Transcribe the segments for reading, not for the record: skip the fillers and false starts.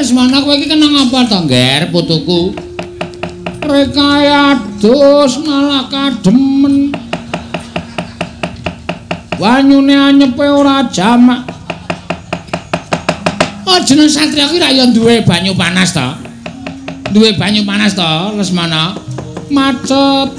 Lesmana kowe iki kenang apa to, Ngger, putuku? Rekayadus malah kademen. Banyune anyepe ora jamak. Oh, jeneng satriya ki ra ya duwe banyu panas to. Duwe banyu panas to, Lesmana. Macet.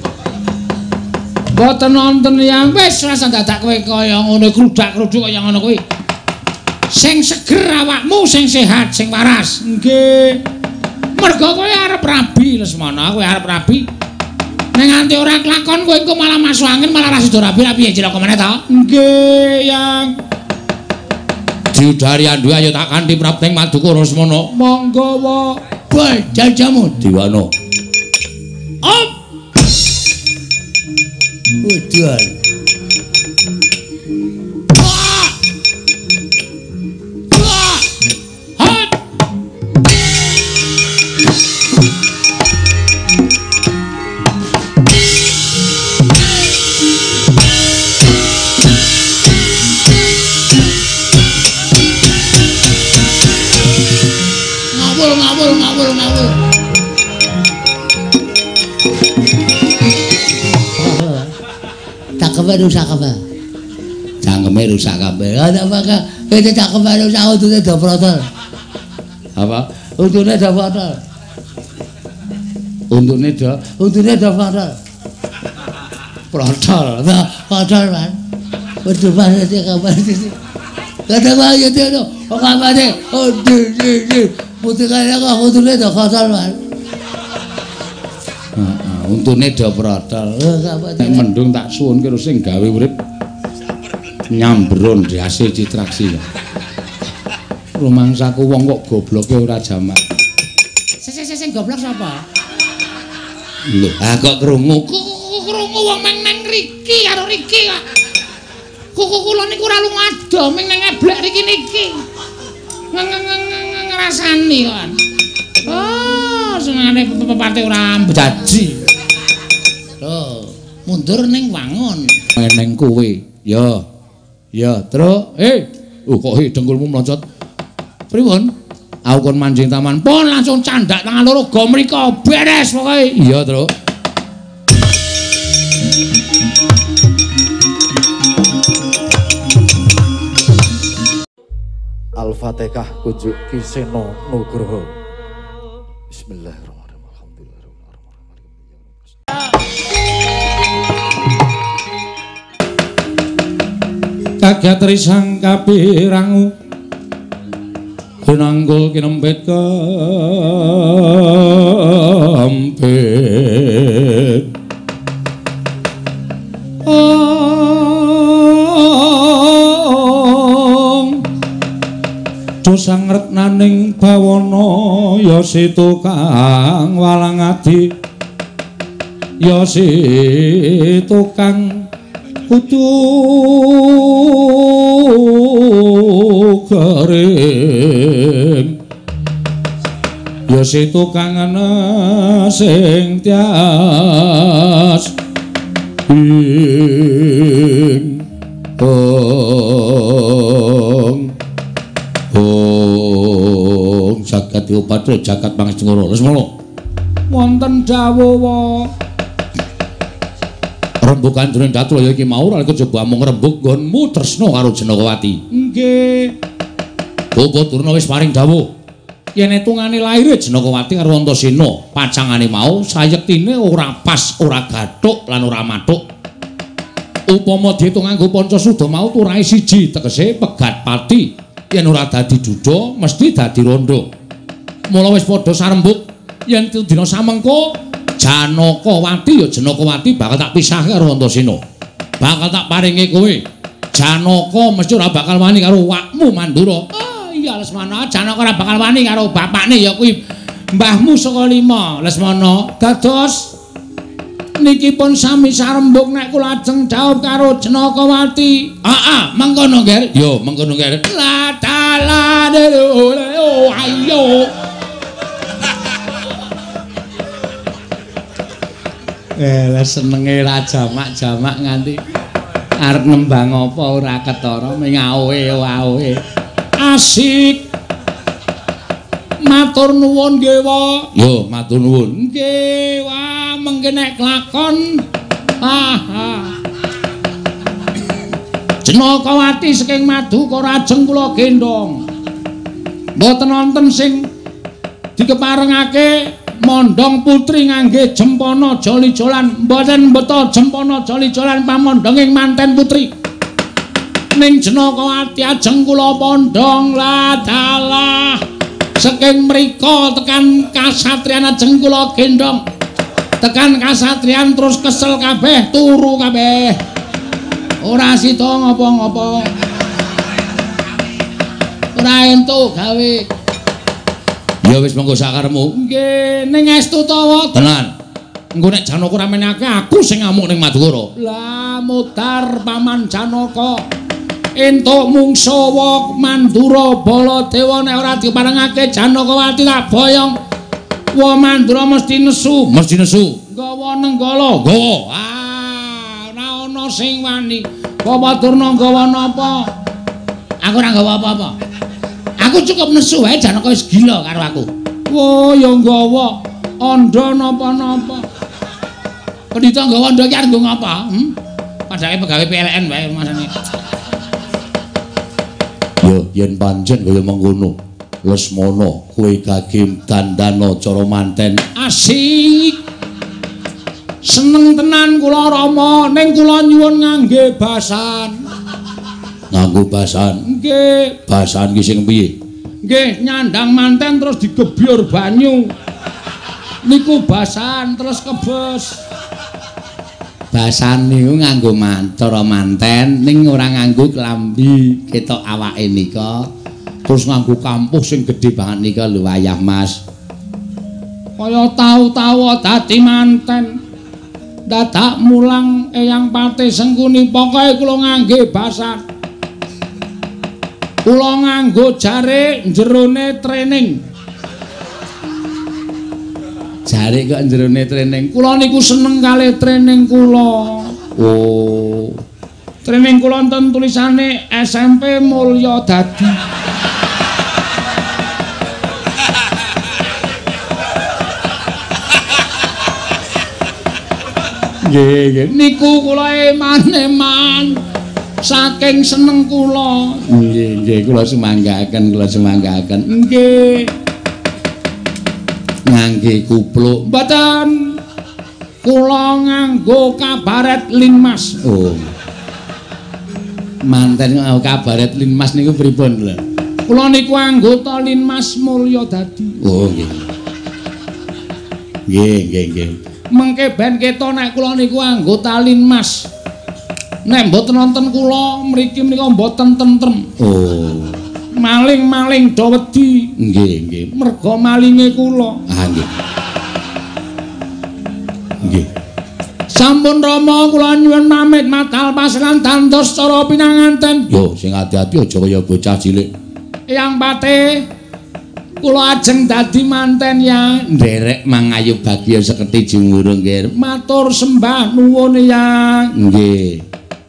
Mboten wonten yang wis rasa dadak kowe kaya ngono krudak-kruduk kaya ngono kuwi. Sing seger awakmu, sing sehat, sing waras. Nggih. Mergo kowe arep rabi, Lesmana, kowe arep rabi. Nek nganti ora kelakon kowe engko malah masuk angin, malah ra sida rabi-rabi ya cilaka meneh to. Nggih, Yang. Diudari andu ayo tak kanthi prapting maduka Lesmana. Monggo wae. Bae jajamu Diwana. Op. Udan. Ngawur. Cakep rusak apa? Cangkeme rusak kabeh. Ada apa ka? Kene cakep rusak untune do protol. Apa? Untune do protol. Untune do protol. Protol. Nah, protol man. Wedu banget iki kabar iki. Kata wae itu. Kok kabare? Oh, di. Putih kaya kok untune do protol man. Untune do protol. Nek mendung tak suwunke sing gawe urip nyambron dihasil citraksi. Rumangsaku wong kok gobloke ora jamak. Sing goblok sapa? Lho, kok krungu wong meng nang riki karo riki kok. Kuku kula niku ora lumada meng nang eblek riki niki. Ngrasani kan. Oh, senengane pepate ora jaji. Loh, mundur ning wangun. Neng kowe. Ya, Truk. Kok dengkulmu mlocot. Pripun? Aku kon manjing taman. Pon langsung candak tangan loro go mriko. Beres pokoke. Iya, Truk. Al-Fatihah kunjuk Kiseno Nugroho. Bismillahirrahmanirrahim. Kagat risang kapirangu pinanggul kinempit kempit dosang retnaning bawana ya si tukang walang adi ya si tukang kudu kering ya si tukang ana sing tias ing jagat diupatra jagat Pangesengara Lesmana wonten dawuh rembukan jroning Datraya iki mau ora kejaba mung rembug nggonmu tresna karo Janakawati. Nggih. Bapa Durna wis paring dawuh yen etungane laire Janakawati karo Antasena, pacangane mau sayektine ora pas, ora gathuk lan ora mathuk. Upama diitung nganggo Pancasuda mau turahe siji, tegese pegat pati. Yen ora dadi duda mesti dadi rondo. Mula wis padha sarembug yen dina samengko Janakawati ya Janakawati bakal tak pisahke karo Antasena. Bakal tak paringi kowe. Janaka mesti ora bakal wani karo wakmu Mandura. Oh iya Lesmana, Janaka ora bakal wani karo bapakne ya kuwi mbahmu saka lima Lesmana. Dados niki pun sami sarembug nek kula ajeng jawab karo Janakawati. Mengkono Nger. Yo mengkono Nger. La dalane ayo. Senenge ra jamak-jamak nganti arep nembang apa ora ketara ming aohe. Asik. Matur nuwun nggih, Wa. Yo, matur nuwun. Nggih, wah mengke nek kelakon. Jenakawati saking Madukara ajeng kula gendong. Mboten wonten sing dikeparengake mondhong putri ngangge jempana joli-jolan, mboten mbeta jempana joli-jolan pamondhonging manten putri. Ning Jenakawati ajeng kula pondhong la dalah saking mriko tekan kasatriyan ajeng kula gendong. Tekan kasatriyan terus kesel kabeh, turu kabeh. Ora sida ngopo-ngopo. Ora entuk gawe. Ya wis monggo sakarepmu. Nggih, ning estu to, Wa. Tenan. Engko nek Janaka ora menake aku sing ngamuk ning Madukara. Lah mutar Paman Janaka. Entuk mungsa wa Mandura Baladewa nek ora diparengake Janakawati tak boyong. Wa Mandura mesti nesu. Mesti nesu. Gawa nenggala. Gawa. Ora ana sing wani. Bapak Durna gawa napa? Aku ora gawa apa-apa. Aku cukup nesu wae Janaka wis gila karo aku. Oh, ya nggawa andha napa-napa. Pendhita nggawa andha ki arep nggo ngapa? Padahal pegawe PLN wae masane. Yo, yen pancen kaya mengkono. Lesmana kowe kagem dandana cara manten. Asik. Seneng tenan kula Rama, ning kula nyuwun ngangge basan. Nganggo basan. Nggih. Basan ki sing piye? Nggih, nyandang manten terus digebyur banyu. Niku basan terus kebes. Basan niku nganggo cara manten ning ora nganggo klambi ketok awake nika. Terus nganggo kampuh sing gedhe banget nika lho wayah Mas. Kaya tau-tau dadi manten. Dadak mulang Eyang Pati Sengkuni pokoke kula ngangge basan. Kula nganggo jare jerone training. Jare kok jerone training. Kula niku seneng kalih training kula. Oh. Training kula enten tulisane SMP Mulya Dadi. Nggih, niku kula eman-eman. Saking seneng kula. Nggih, kula semanggaken, Nggih. Ngangge kupluk. Mboten. Kula nganggo kabaret linmas. Oh. Manten kabaret linmas niku pripun lho? Kula niku anggota Linmas Mulya Dadi. Oh, nggih. Nggih. Mengke ben keto nek kula niku anggota Linmas. Nek mboten wonten kula mriki menika mboten tentrem. Oh. Maling-maling do wedi. Nggih. Merga malinge kula. Ah, nggih. Nggih. Sampun Rama kula nyuwun pamit matal paselan dandos cara pinanganten. Yo sing ati-ati aja kaya bocah cilik. Eyang Pati kula ajeng dadi manten ya. Nderek mangayu bagya seketi jumurung nggih. Matur sembah nuwun ya. Nggih.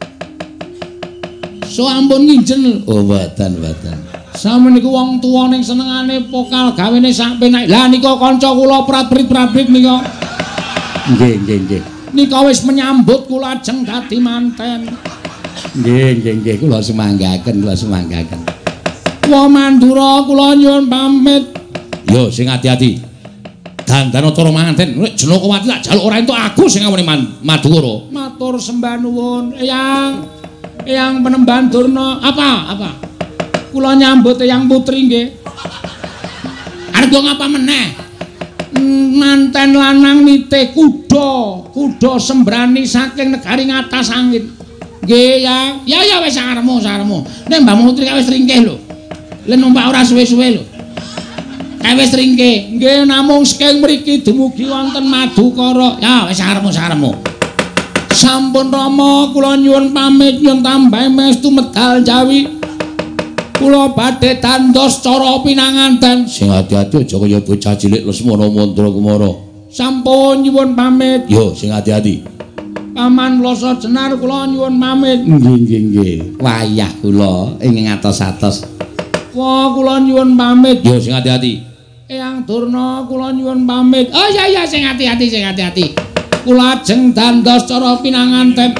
So ampun nginjen. Oh, mboten. Sampeyan niku wong tuwa ning senengane pokal gawene sak penak. Lah nika kanca kula prat-prit nika. Nggih. Nika wis menyambut kula ajeng dadi manten. Nggih, kula semanggaken. Wa Mandura kula nyuwun pamit. Yo sing ati-ati. Dandana cara manten, nek Jenakawati tak jaluk ora entuk aku sing ngawani Madukara. Matur sembah nuwun, Eyang Penemban Durna. Apa? Kula nyambut Eyang Putri nggih. Arep ngapa meneh? Manten lanang nitih kuda sembrani saking negari ngatas angin. Nggih ya wis sakarepmu. Nek Mbak Putri wis ringkih lho. Lah numpak ora suwe-suwe lho. Wis ringkih. Nggih namung saking mriki dumugi wonten Madukara. Ya wis sakarepmu. Sampun Rama kula nyuwun pamit nyuwun tambahi mestu medal Jawi. Kula badhe tandos cara pinanganten. Sing ati-ati aja kaya bocah cilik Lesmana Mantra Kumara. Sampun nyuwun pamit. Yo sing ati-ati. Paman Loso Jenar kula nyuwun pamit. Nggih. Wayah kula ing atos-atos. Wah kula nyuwun pamit. Yo sing ati-ati. Eyang Durna kula nyuwun pamit. Oh iya sing hati-hati sing hati-hati. Kula ajeng dandos cara pinanganten.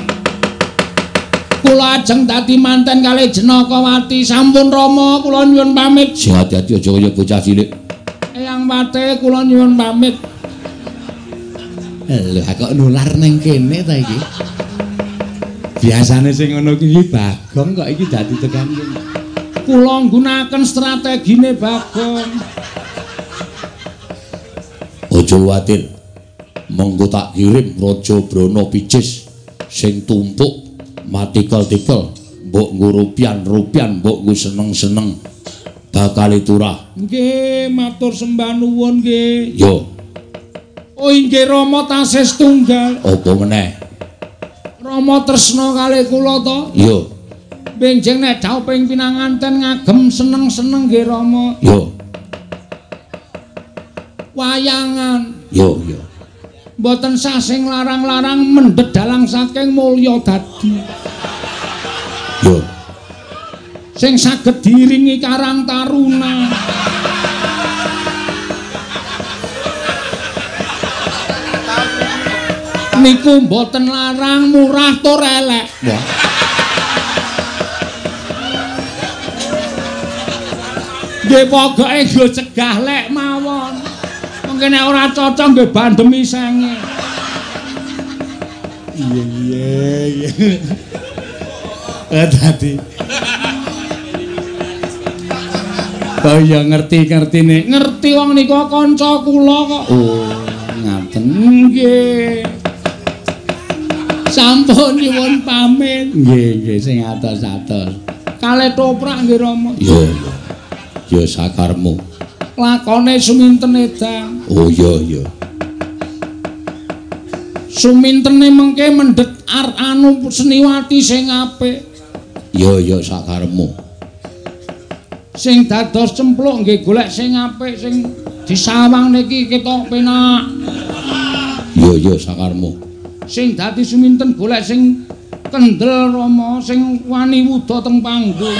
Kula ajeng dadi manten kalih Jenakawati. Sampun Rama kula nyuwun pamit. Sing hati-hati aja kaya bocah cilik. Eyang Pate kula nyuwun pamit. Lho kok nular ning kene ta iki? Biasane sing ngono kuwi Bagong kok iki dadi tekan kene. Kula nggunakaken strategine Bagong. Aja kuwatir. Monggo tak kirim Raja Brana Picis sing tumpuk matikel-tikel, mbok nggo rupian-rupian, mbok nggo seneng-seneng bakal turah. Nggih, matur sembah nuwun nggih. Yo. Oh inggih Rama tasih setunggal. Apa meneh? Rama tresna kalih kula to? Yo. Benjing nek dawuh ping pinanganten ngagem seneng-seneng nggih Rama. Yo. Wayangan. Yo. Mboten sah sing larang-larang mendhet dalang saking mulya dadi. Yo. Sing saged diiringi Karang Taruna. Niku mboten larang, murah tur elek. Wah. Nggih pokoke nggo cegah lek mawon. Mengke nek ora cocok nggih bandemi senge. Iya. Dadi. Oh ya ngerti-ngertine. Ngerti wong niku kanca kula kok. Oh, ngaten nggih. Sampun nyuwun pamit. Nggih, sing atos-atos. Kalih toprak nggih Rama. Iya. Ya sakarmu. Lakone suminten edang. Oh iya. Sumintene mengke mendhet anu Seniwati sing apik. Iya sakarmu. Sing dados cempluk nggih golek sing apik sing disawang niki ketok penak. Iya sakarmu. Sing dadi suminten golek sing kendel Rama, sing wani wuda teng panggung.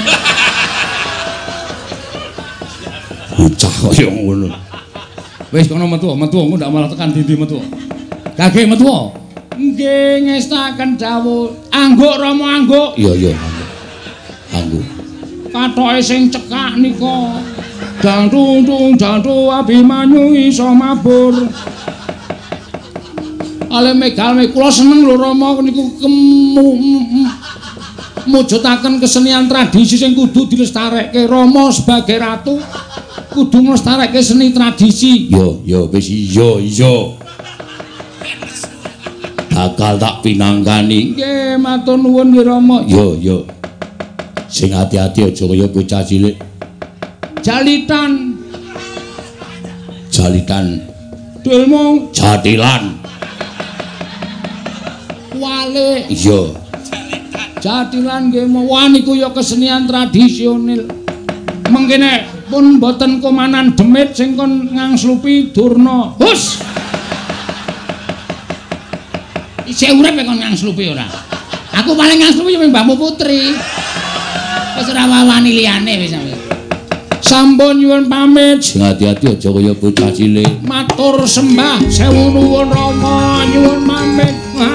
Bocah kaya ngono. Wis kono metu engko ndak malah tekan dindi metu. Kagek metu. Nggih ngestaken dawuh. Angguk Rama angguk. Iya. Angguk. Kathoke sing cekak nika. Jantung Abimanyu iso mabur. Ale megal kula seneng lho Rama niku mujudaken kesenian tradisi sing kudu dilestarekke. Rama sebagai ratu kudu nglestarekke seni tradisi. Yo wis iya. Bakal tak pinanggani. Nggih, matur nuwun nggih Rama. Yo. Sing hati-hati aja kaya bocah cilik. Jalitan. Dulmu jatilan. Wale. Iya. Jatilan nggih wah niku ya kesenian tradisional. Mengkene pun mboten komanan demit sing kon ngangslupi Durna. Hus. Isih urip kon ngangslupi ora. Aku paling ngangslupi ya Mbahmu Putri. Wis ora wani liyane wis sampe. Sampun nyuwun pamit. Sing hati-hati aja kaya bocah cilik. Matur sembah sewu nuwun Rama, nyuwun pamit.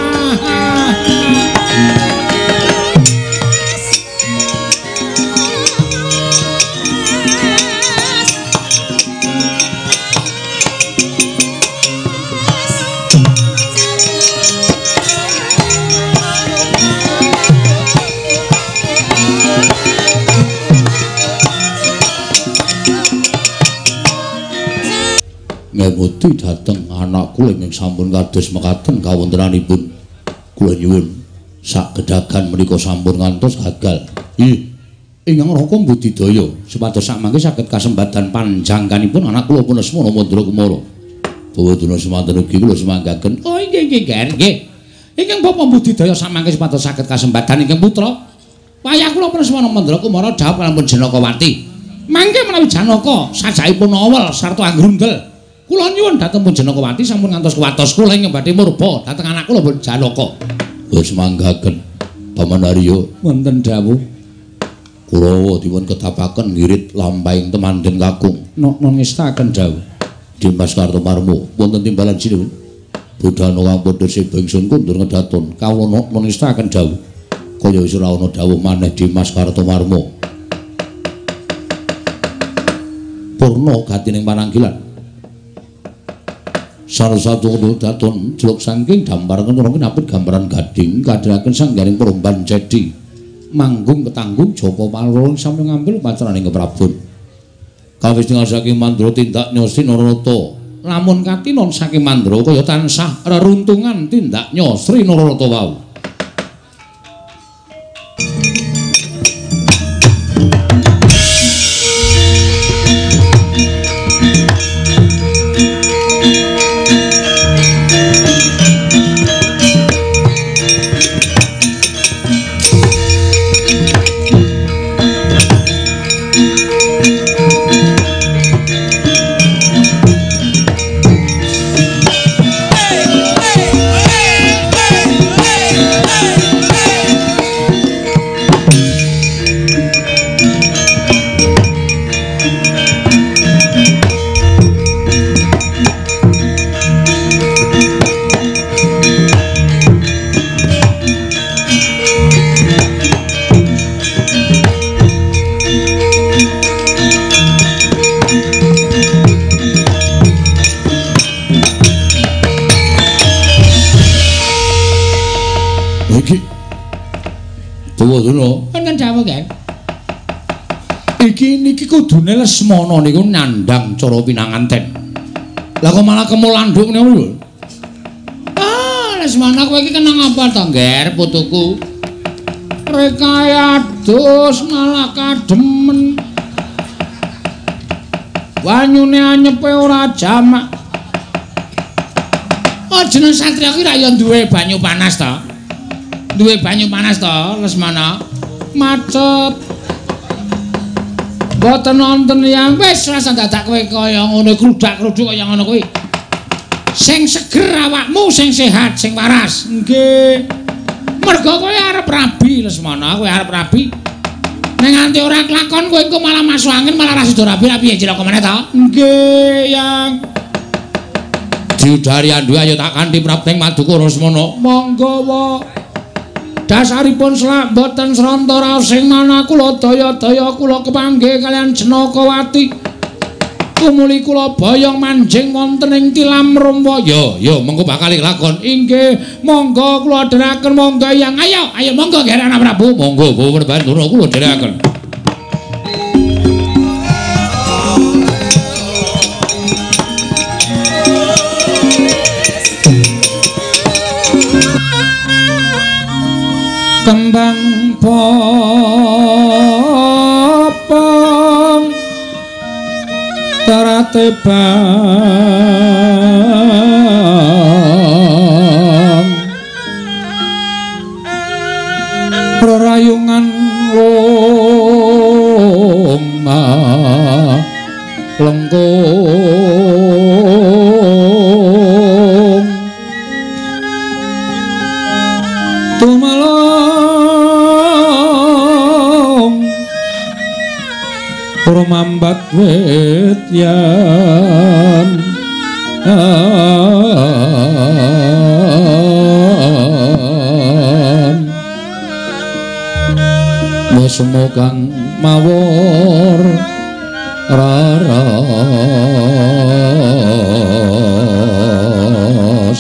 Ngemuti dhateng anak kula ingkang sampun kados mekaten kawontenanipun kula nyuwun sak gedagan menika sampun ngantos gagal. Ingkang Raka budidaya supados sak mangke saged kasempatan panjangkanipun anak kula pun asma Mandra Kumara. Bawaduna semanten ugi kula semanggaken. Oh nggih. Ingkang Bapak budidaya sak mangke supados saged kasempatan ingkang putra. Wayah kula pun asma Mandra Kumara dawuh kalampun Janakawati. Mangke menawi Janaka sajaipun awel sarta anggrundel. Kula nyuwun dhateng Janakawati sampun ngantos kuwatos kula ing badhe murba dhateng anak kula Janaka. Wis manggaken Paman Arya wonten dawuh. Kurawa dipun kedapaken ngirit lampahing temanden kakung. Non ngestaken dawuh. Dimas Kartomarmo wonten timbalan sinipun. Budhana kang padha sebengsun kundur ngedaton kawula non ngestaken dawuh. Kaya wis ora ana dawuh maneh Dimas Kartomarmo. Purna gatining pananggilan. Sarasatu daton jeluk saking dampar kenturung napit gambaran gading kadhaken sanggaring peromban cedi manggung ketanggung Japa Paloro sami ngambil pacaraning keprabon kawis dengan saking mandra tindak nyosi Nararata lamun katinon saking mandra kaya tansah reruntungan tindak nyosri Nararata wau Iki kudune Lesmana niku nyandang cara pinanganten. Lah kok malah kemulanduk niku lho. Ah, Lesmana kowe iki kenang apa to, Ngger, putuku? Rekayadus malah kademen. Banyune anyepe ora jamak. Oh, jeneng satriya ki ra ya duwe banyu panas to. Duwe banyu panas to, Lesmana. Macet. Boten wonten yang wis rasa dadak kowe kaya ngono kludak-kluduk kaya ngono kuwi. Sing seger awakmu, sing sehat, sing waras. Nggih. Mergo kowe arep rabi Lesmana, kowe arep rabi. Ning nganti ora kelakon kowe engko malah masuk angin, malah ra sida rabi-rabi ya cilaka meneh to. Nggih, Yang. Diudari andu ayo tak kanthi prapting Madukara Lesmana. Monggo, Wak. Dasaripun selak boten sranta raos sing mana kula daya-daya kula kepanggih kalian Jenakawati. Tumuli kula boyong manjing wonten ing tilam Rama. Ya, mengko bakal lakon. Inggih, monggo kula dherekaken monggo Yang. Ayo monggo Ger Anak Prabu. Monggo bawa bantura kula dherekaken. Kembang popong tarate bang rerayungan loma lengkung tumalong rumambat wetyan mesmo kang mawor raras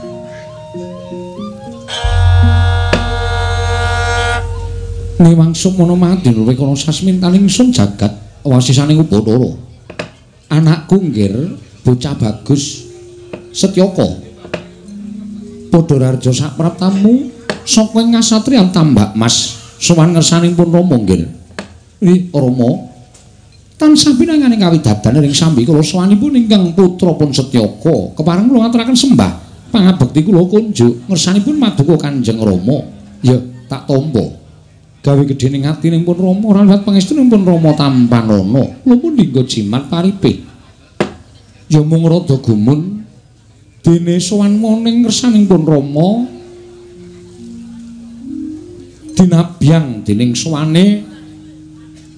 niwang sumono mati lho kono sasmintaning sun jagat wasisaning Bathara anakku Ngger bocah bagus Setyaka padha raja sapraptamu saka ngasatriyan Tambak Mas sowan ngersanipun Rama Ngger. Rama tansah pinanganing kawidadan ing sambi kula sowanipun ingkang putra pun Setyaka kepareng kula ngaturaken sembah pangabekti kula kunjuk ngersanipun Maduka Kanjeng Rama. Ya tak tampa gawe gedhening atining pun Rama ora liwat pangestunipun Rama Tampanana kula pun dinggo jimat paripih ya mung rada gumun dene sowan moning ngersanipun Rama dinabyang dening sowane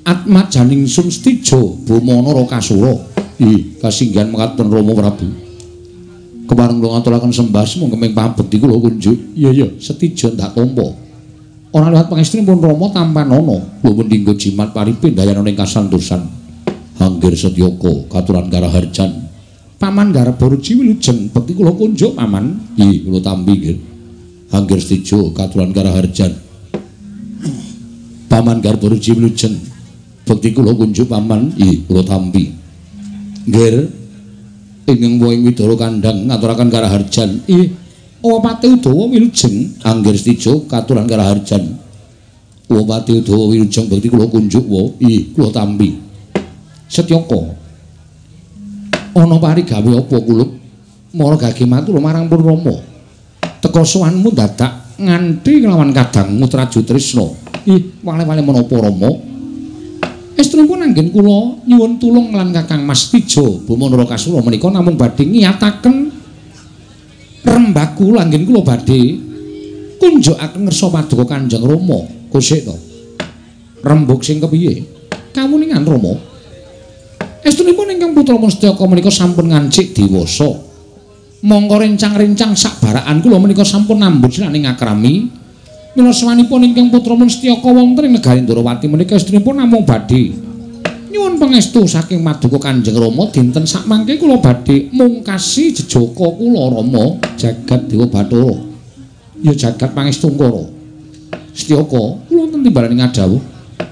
Atmajaning Sumstijo Bumana Rakasura. Ih, kasinggihan mekaten Rama Prabu. Kepareng kula ngaturaken sembah mung kemeng pabekti kula kunjuk. Iya, Setijo ndak tampa. Ora liwat pangestrinipun Rama tampan ana, kula dinggo jimat paripe dayana ing kasantosan. Hanggir Setyaka katuran Karaharjan. Paman garep Boruji wilujeng bekti kula kunjuk paman. Ih, kula tampi nggih. Hanggir Setijo katuran Karaharjan. Paman garep Boruji wilujeng bekti kula kunjuk paman. Ih, kula tampi. Nggih. Ingkang wong Widara Kandhang ngaturaken Karaharjan. Ih, Wapati Udawa wilujeng Hanggir Setijo katuran Karaharjan. Wapati Udawa wilujeng bekti kula kunjuk wa. Ih, kula tampi. Setyaka. Ana parigawe apa kulup? Mara gage matur marang Pun Rama. Teka sowanmu dadak nganti nglawan kadangmu Traju Trisna. Ih, wale-wale menapa Rama? Estrinipun anggen kula nyuwun tulung lan Kakang Mas Tijo Bumana Rakasura menika namung badhe ngiyataken rembag kula anggen kula badhe kunjukaken ngersa paduka Kanjeng Rama. Kosik to. Rembug sing kepiye? Kawuningan Rama. Estrinipun ingkang putra Mustaka menika sampun ngancik dewasa. Mongko rencang-rencang sakbaraan kula menika sampun nambut sinaning akrami. Mila sawanipun ingkang putra Mustaka wonten ing negari Ndarawati menika estrinipun namung badhe nyuwun pangestu saking paduka Kanjeng Rama dinten sakmangke kula badhe mungkasi jejaka kula Rama jagat Dewa Bathara. Ya jagat pangestu Ngkara. Setyaka kula wonten timbalan ngadhawuh.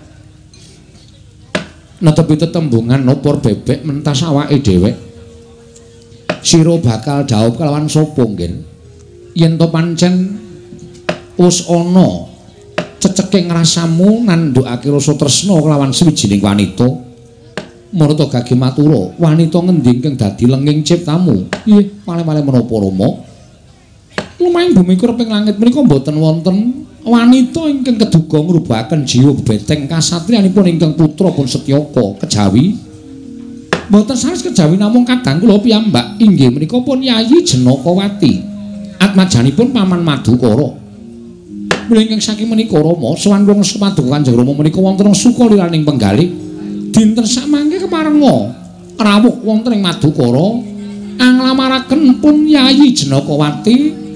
Netepi tetembungan nopor bebek mentas awake dhewek. Sira bakal dhaup kelawan sapa nggih? Yen to pancen wis ana ceceking rasamu nandhukake rasa tresna kelawan sawijining wanita. Marta gage matura, wanita ngendi ingkang dadi lenging ciptamu? Nggih, wale-wale menapa Rama? Lumahing bumi kureping langit menika boten wonten wanita ingkang keduga ngrubahaken jiwa bebeteng kasatriyanipun ingkang putra pun Setyaka kejawi. Boten sanes kejawi namung kadang kula piyambak inggih menika pun Yayi Jenakawati. Atmajanipun Paman Madukara. Mula ingkang saking menika Rama sowan wong sepaduka Kanjeng Rama menika wonten sukaliraning penggalih dinten sakmangke keparenga rawuh wonten ing Madukara anglamaraken pun Yayi Jenakawati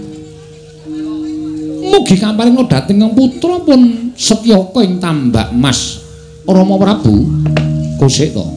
mugi kamparinga dhateng putra pun Setyaka ing Tambak Mas Rama Prabu. Kosik to.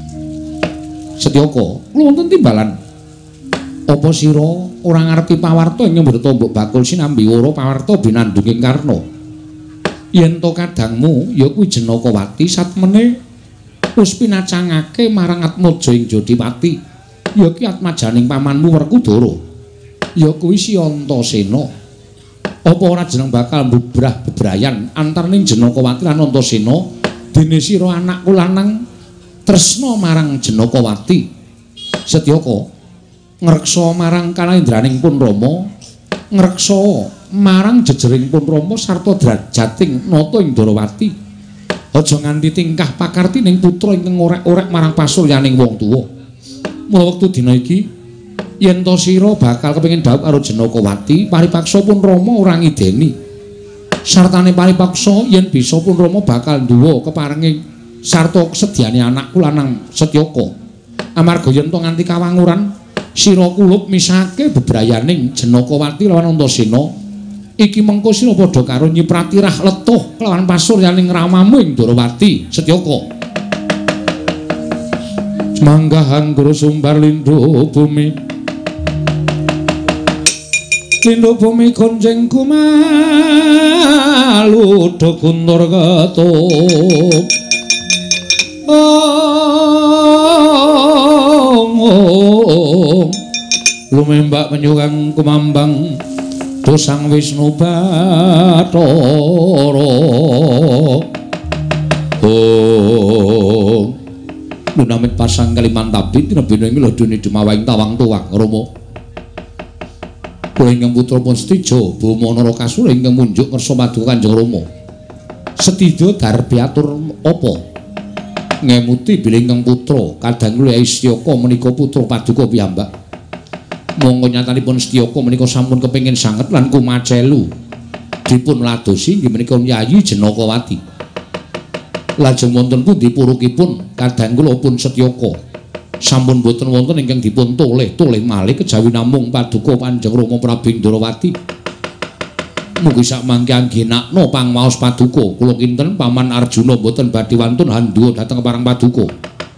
Setyaka kula wonten timbalan. Apa sira ora ngarepi pawarta ing nyembur tombok bakul sinambi wara pawarta binandunging Karna? Yen to kadangmu ya kuwi Jenakawati satmene wis pinacangake marang Atmaja ing Jodipati. Ya ki atmajaning pamanmu Werkudara. Ya kuwi si Antasena. Apa ora jeneng bakal mbubrah bebrayan antaraning Jenakawati lan Antasena dene sira anakku lanang tresna marang Jenakawati. Setyaka ngreksa marang kalaindraning pun Rama, ngreksa marang jejering pun Rama sarta drajating nata ing Ndarawati. Aja nganti tingkah pakartining putra ingkang orek-orek marang pasuryaning wong tuwa. Mula wektu dina iki yen to sira bakal kepengin dhaup karo Jenakawati, paripaksa pun Rama ora ngideni. Sartane paripaksa yen bisa pun Rama bakal nduwa keparenging sarta kesediane anakku lanang Setyaka. Amarga yen to nganti kawanguran sira kulup misake bebrayaning Jenakawati lawan Antasena iki mengko sira padha karo nyiprati rah letuh kelawan pasuryaning ramamu ing Ndarawati. Setyaka manggahan guru sumbar lindhu bumi konjeng kumalu dokundur ketup lumembak menyugang kumambang dosang Wisnu Bathara lunamit pasang Kalimantabit nebene ing lodone dumawahing tawang tuwang Rama. Kula ingkang putra pun Setijo Bumana Rakasura ingkang munjuk ngersa paduka Kanjeng Rama. Setija darbi atur apa? Ngemuti bilih ingkang putra kadang kula Setyaka menika putra paduka piyambak. Monggo nyatanipun Setyaka menika sampun kepengin sanget lan kumacelu dipun ladosi inggih menika Yayi Jenakawati. Lajeng wonten pundi purukipun kadang kula pun Setyaka sampun boten wonten ingkang dipun toleh malih kejawi namung paduka Kanjeng Rama Prabu Indrawati. Mugi sakmangke anggenakna pangwaos paduka kula kinten Paman Arjuna boten badhe wantun handhuwa dhateng parang paduka.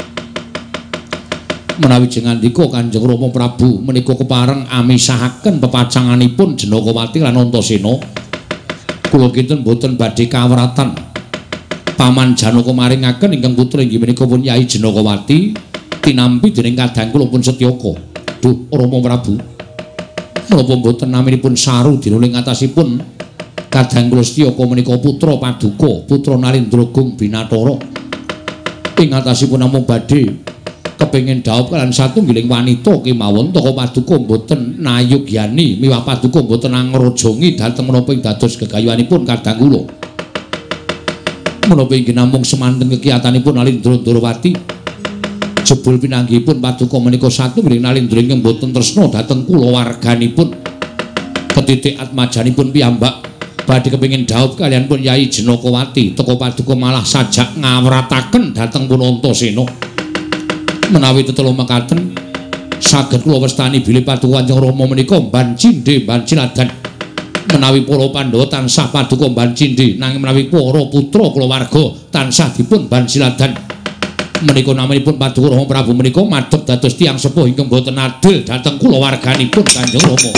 Menawi jengandika Kanjeng Rama Prabu menika kepareng amisahaken pepacanganipun Janakawati lan Antasena. Kula kinten boten badhe kawratan Paman Janaka maringaken ingkang putra inggih menika pun Yai Janakawati tinampi dening kadang kula pun Setyaka. Duh Rama Prabu, menapa boten naminipun saru dinuling atasipun kadang kula Setyaka menika putra paduka, putra Nalendragung Binathara. Ing atasipun namung badhe kepengin dhaup kaliyan satunggiling wanita kemawon toko paduka boten nayogyani miwah paduka boten angrojongi dhateng menapa ing dados gegayuhanipun kadang kula. Menapa inggih namung semanten kekiyatanipun Nalendra-Ndrawati jebul pinanggihipun paduka menika satunggiling Nalendra ingkang boten tresna dhateng kulawarganipun. Ketitik atmajanipun piyambak badhe kepengin dhaup kaliyan pun Yai Janakawati toko paduka malah sajak ngawrataken dhateng pun Antasena. Menawi tetelo mekaten saged kula wastani bilih paduka Kanjeng Rama menika mban cindhe mban ciladan. Menawi para Pandhawa tansah paduka mban cindhe nanging menawi para putra kulawarga tansah dipun mban ciladan menika namanipun paduka Rama Prabu menika madhep dados tiyang sepuh ingkang boten adil dhateng kulawarganipun Kanjeng Rama.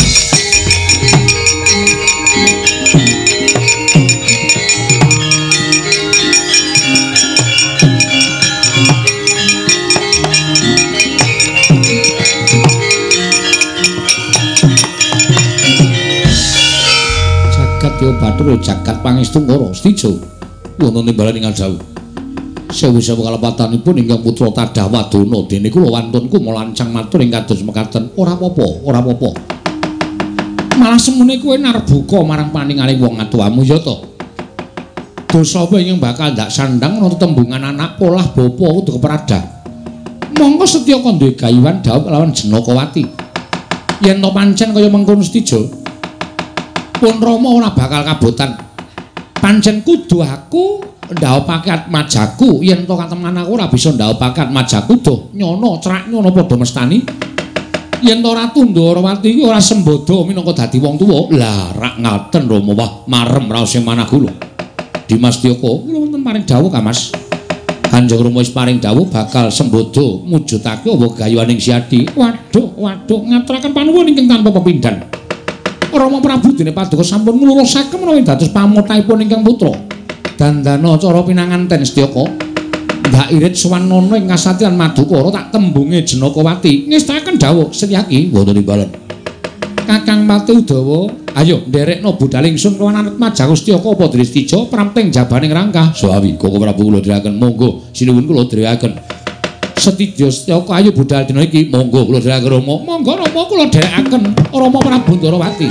Yo Bathara jagat pangestungkara Stijo wonten timbalan ingkang jauh. Sewu-sewu kalepatanipun ingkang putra Tadhawadana dene kula wantunku molancang matur ing kados mekaten. Ora apa-apa, ora apa-apa. Malah semune kowe narbuka marang paningaling wong atuwamu ya to. Dosa apa ingkang bakal ndak sandang ana tembungan anak polah bapa kudu keprada. Monggo Setyaka duwe gayuhan dhaup lawan Janakawati. Yen to pancen kaya mengkono Stijo pun Rama ora bakal kabotan. Pancen kudu aku ndhaupake atmajaku, yen to kateman aku ora bisa ndhaupake atmajaku doh nyono crak nyono padha mestani. Yen to Ratu Ndrawati iki ora sembodo minangka dadi wong tuwa. Lah rak ngaten Rama wah marem raos sing manah kula. Dimas Tyaka kula wonten paring dawuh Ka Mas. Kanjeng Rama wis paring dawuh bakal sembodo mujudake apa gayuhaning Siadi. Waduh, ngaturaken panuwun ingkang tanpa pepindhan. Rama Prabu dene paduka sampun nglurusaken menawi dados pamothaipun ingkang putra. Dandana cara pinanganten Setyaka. Ndak irit sowan nono ing kasatyan Madukara tak tembunge Janakawati. Ngestaken dawuh Setyaki wonten timbalan. Kakang Pati Udawa, ayo nderekno budal ingsun kewan Atmajaku Setyaka apa Dristija pramping jabaning rangkah. Sawi Koko Prabu kula dherekaken monggo sinuwun kula dherekaken. Setidya Setyaka ayo budal dina iki monggo kula dherekaken Rama. Monggo Rama kula dherekaken Rama Prabu Ndrawati.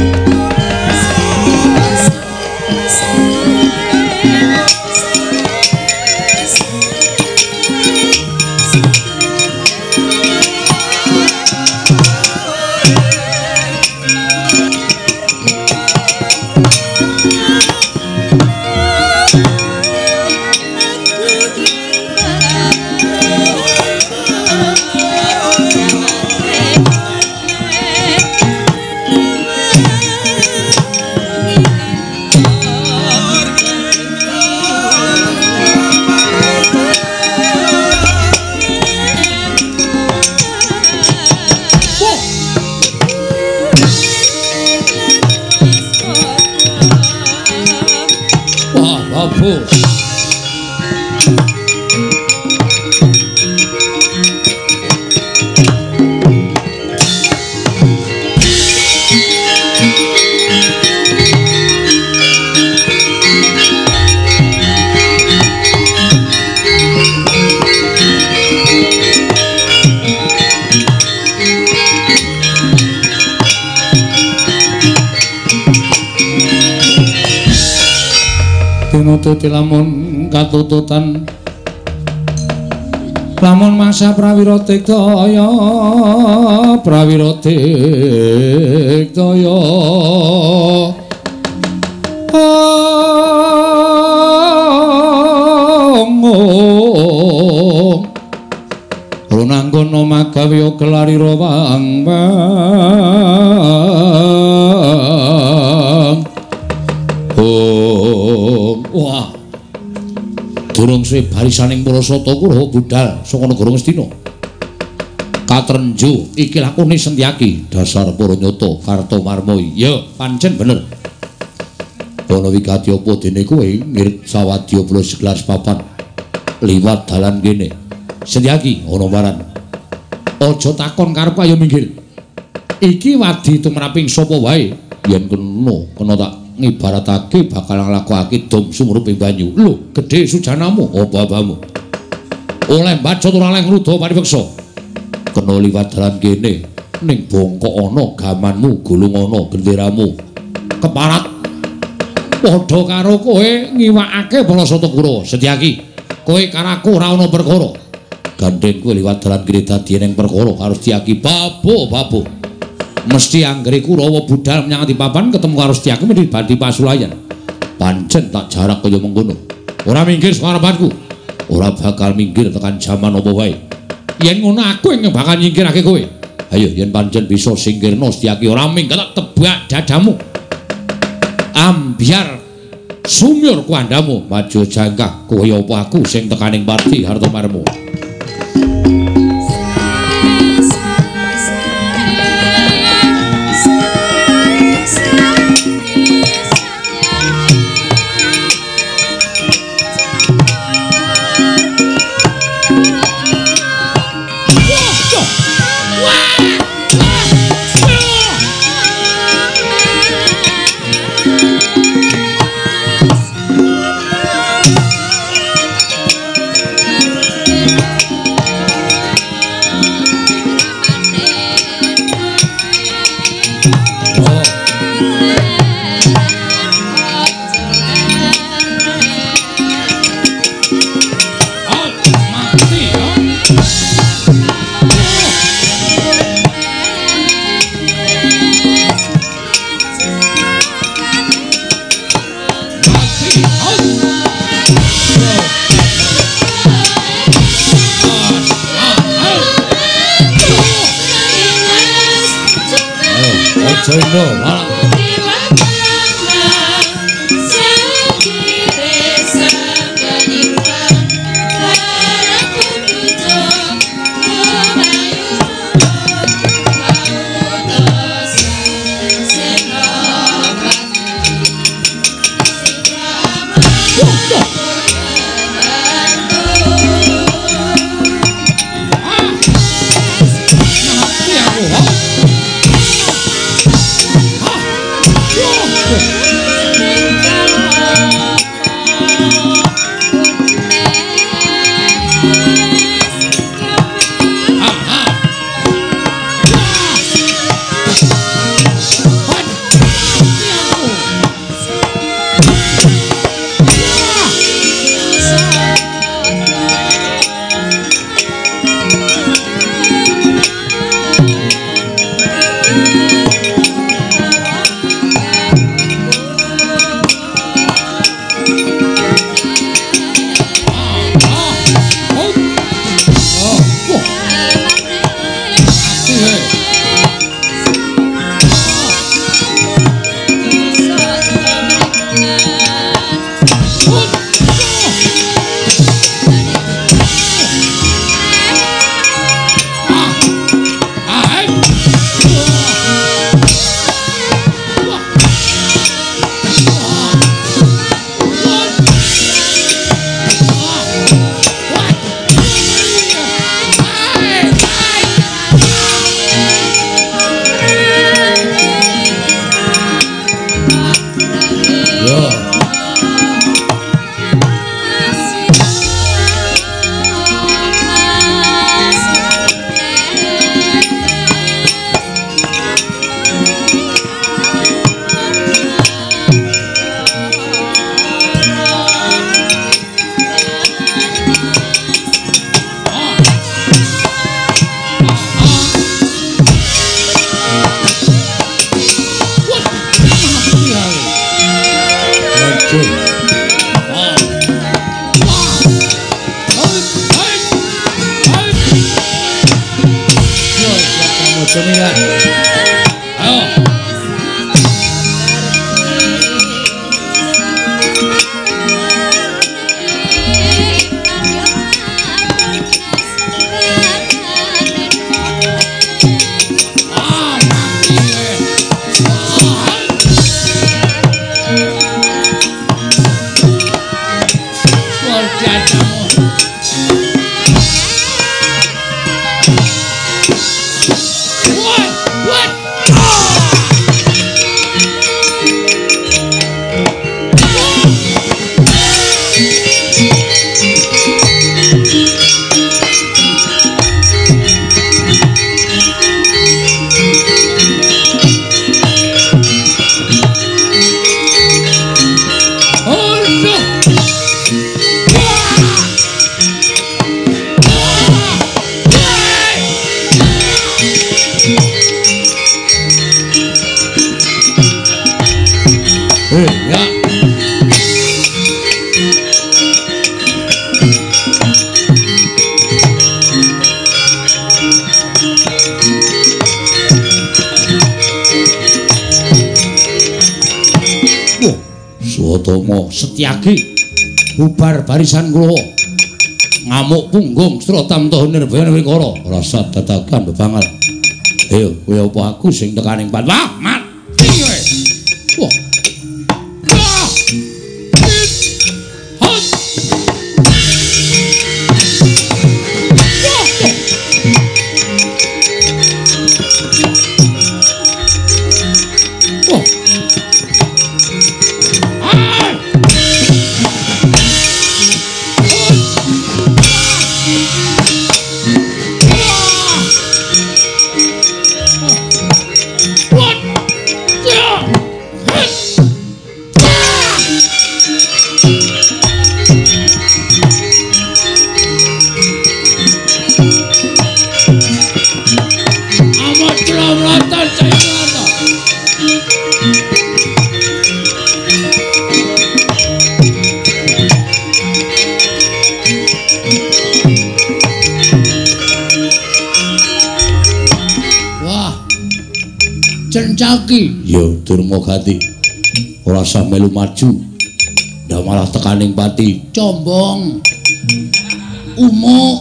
Dadi lamun katututan lamun masa prawira digdaya Runanggono magawe gelarira wang-wang. Wah. Durung suwe barisaning para Sata Kurawa budal saka negara Ngastina. Katrenju iki lakune Sentyaki dasar para nyata Kartomarmaya. Ya, pancen bener. Ana wigati apa dene kowe ngirit sawadya pulo segelas papan liwat dalan kene. Sentyaki ana maran. Aja takon karep ayo minggir. Iki wadi tumraping sapa wae yen kena tak ngibaratake bakal nglakokake dom sumuruping banyu. Lho, gedhe sujanamu apa-apamu. Oleh baca turaleng rudha paripeksa. Kena liwat dalan kene ning bongkok ana gamanmu, gulung ana genderamu. Keparat padha karo kowe ngiwakake bala Sata Kurawa. Sentyaki, kowe karo aku ora ana perkara. Gandeng kowe liwat dalan kene dadi ning perkara karo Sentyaki. Babu. Mesti anggere Kurawa budal menyang ati papan ketemu karo Sentyaki mesti badhe pasulayan. Pancen tak jarak kaya mengkono. Ora minggir saka ngarepanku. Ora bakal minggir tekan jaman apa wae. Yen ngono aku yang bakal nyingkirake kowe. Ayo yen pancen bisa singkirno Sentyaki ora minggat tak tebak dadamu. Ambyar sumyur kuandamu maju jangkah kowe apa aku sing tekaning parti Hartomarmo. Sembilan. Ayo. Swatama Setyaki bubar barisan kula ngamuk punggung strotam toh nirbaya wikara rasa dadakan bebangal ayo kowe apa aku sing tekaning pat wah mati kowe wah Cencaki yo Durmagati ora usah melu maju ndak malah tekaning pati combong umuk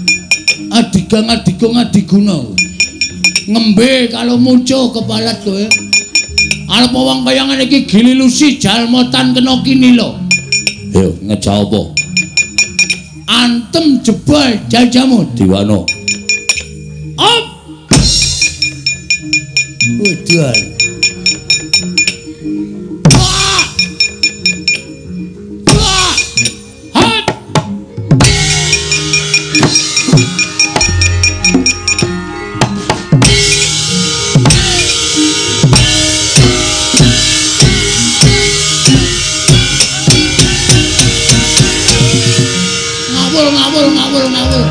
adiguna ngembe kalau muncul kepalat kowe arep wong kaya ngene iki gililusi jalmotan kena kini lho yo ngejawab apa antem jebol jajamu Diwana op Udan. Wah! Wah! Hat! Ngawur.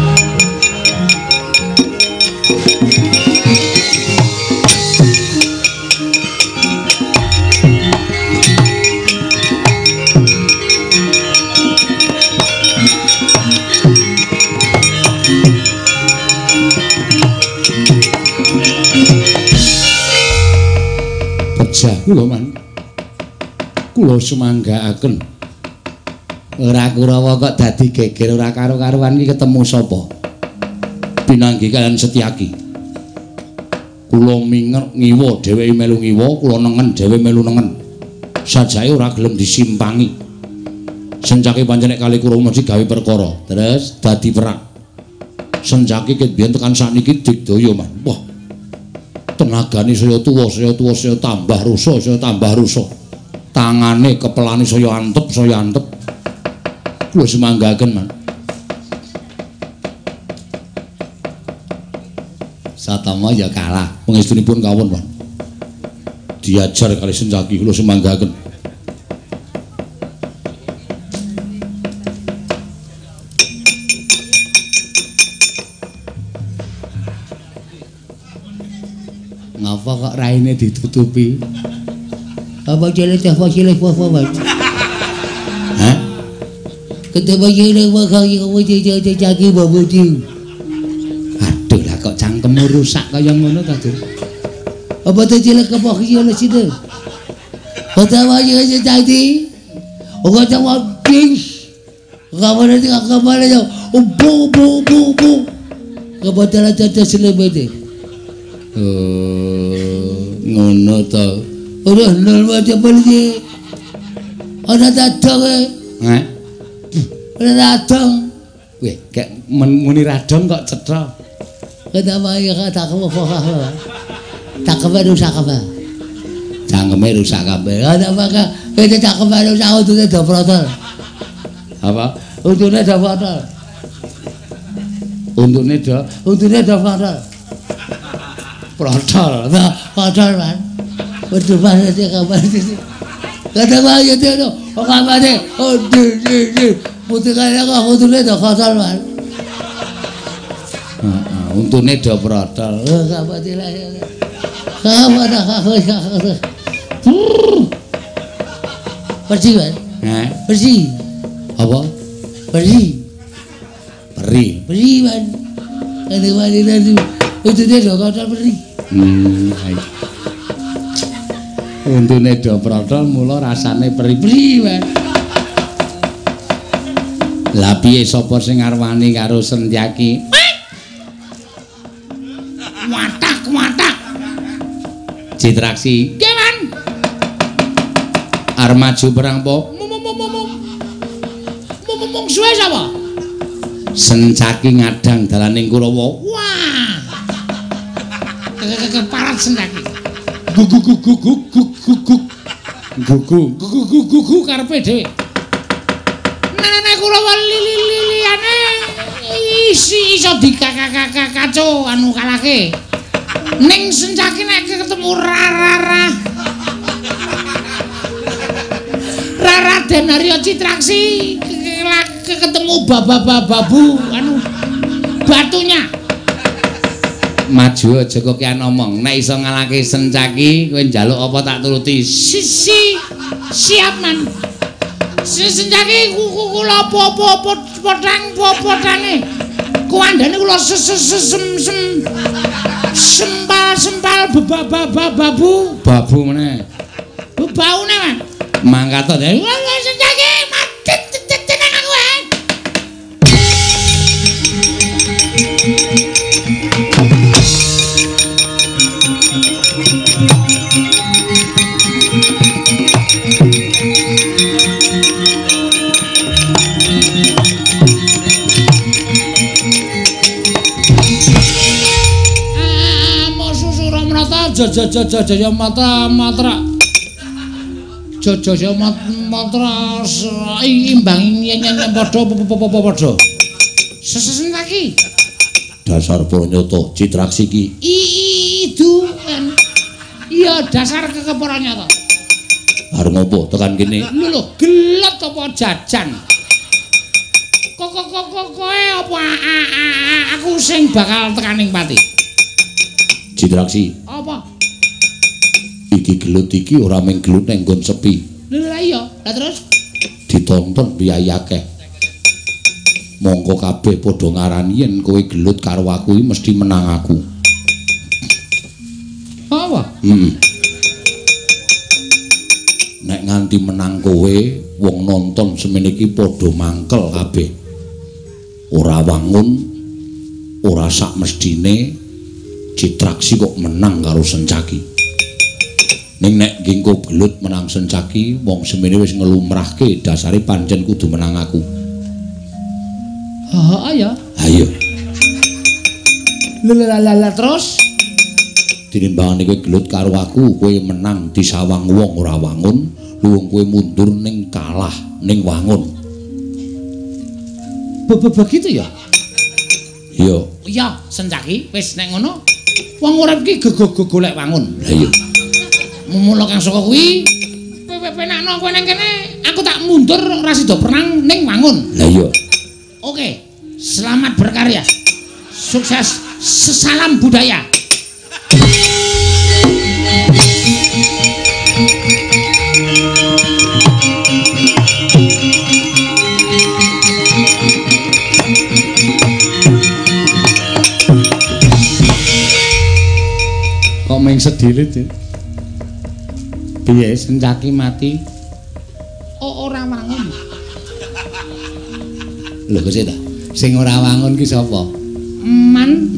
Kula man kula semanggaaken ora Kurawa kok dadi geger ora karo-karuan iki ketemu sapa pinanggi kalian Setyaki kula minger ngiwa dheweke melu ngiwa kula nengen dhewe melu nengen sajake ora gelem disimpangi Senjaki pancen nek kali Kurawa mesti gawe perkara terus dadi perang Senjaki ket biyen tekan sakniki digdaya man wah tenagane saya tuwa saya tambah rusa tangane kepelane saya antep kula semanggaken man Satama ya kalah pangestunipun kawon man diajar kali Senjaki kula semanggaken ngapa kok raine ditutupi apa cilik hah ketemu cilik wae kaki Jaki babudi aduh lah kok cangkeme rusak kaya ngono ta, Dur? Apa to cilik apa iki ono sine? Utawa iki jadi. Oga cawa dings. Kamane iki kamane yo. Bu. Kebetulan ada selebete. Ngono to. Ora nol wae iki. Ana dadong e. Heh. Ora dadong. Weh, kek muni radong kok cetha. Kata wae kata kamu foka. Tak kebaru sakaba. Cangkeme rusak kabeh. Ada maka itu tak kebaru sak utune do protol. Apa? Untune do protol. Untune do protol. protol. Nah, protol man. Betul banget dia kabar itu. Kata wae itu no. Kamane. Di. Putih kaya kok untune do protol man. Heeh, untune do protol. Kabar lah. Kamu dah kakak. Bersih kan? Bersih. Apa? Bersih. Bersih kan? Ada mana nanti? Itu dia dah kotor bersih. Untune do protol mula rasane bersih kan? Lah piye sapa sing ngarwani karo Sentyaki? Watak. Citraksi. Nggih, Man. Arep maju perang po? Mung suwe sapa? Sentyaki ngadang dalaning Kurawa. Wah. Keparat Sentyaki. Gugu karepe dhewe. Nene Kurawa liliane iso dikakaco anu kalake. Ning Sentyaki nek ketemu Rara Den Arya Citraksi ketemu babu anu batunya. Maju aja kok kian omong. Nek iso ngalahke Sentyaki kowe njaluk apa tak turuti. Siap man. Sentyaki kula potange. Kuandane kula sempal babu meneh. Baune man. Mangkat to. Sentyaki mati tenang aku. Jaya matra imbang nyanyi padha Sentyaki dasar Pranyata Citraksi iki itu kan iya dasar kekeparanyata arep ngopo tekan kene lho gelet apa jajan koe apa aku sing bakal tekaning pati Citraksi apa iki gelut iki ora mung gelut ning nggon sepi lha iya lah terus ditonton biaya akeh mongko kabeh padha ngarani yen kowe gelut karo aku iki mesti menang aku apa nek nganti menang kowe wong nonton semene iki padha mangkel kabeh ora wangun ora sak mestine Citraksi kok menang karo Sentyaki ning nek ngengko gelut menang Sentyaki wong semene wis ngelumrahke dasare pancen kudu menang aku ya ayo lala terus tinimbangane kowe gelut karo aku kowe menang disawang wong ora wangun luwung kowe mundur ning kalah ning wangun begitu ya iya Sentyaki wis nek ngono wong urip iki golek wangun lha iya mula kang saka kuwi penakno kowe nang kene aku tak mundur ora sida perang ning wangun lha iya oke selamat berkarya sukses salam budaya kok meng sedilit. Piye Sencaki mati? Oh, ora wangun. Lho kok ta? Sing ora wangun ki sapa? Man.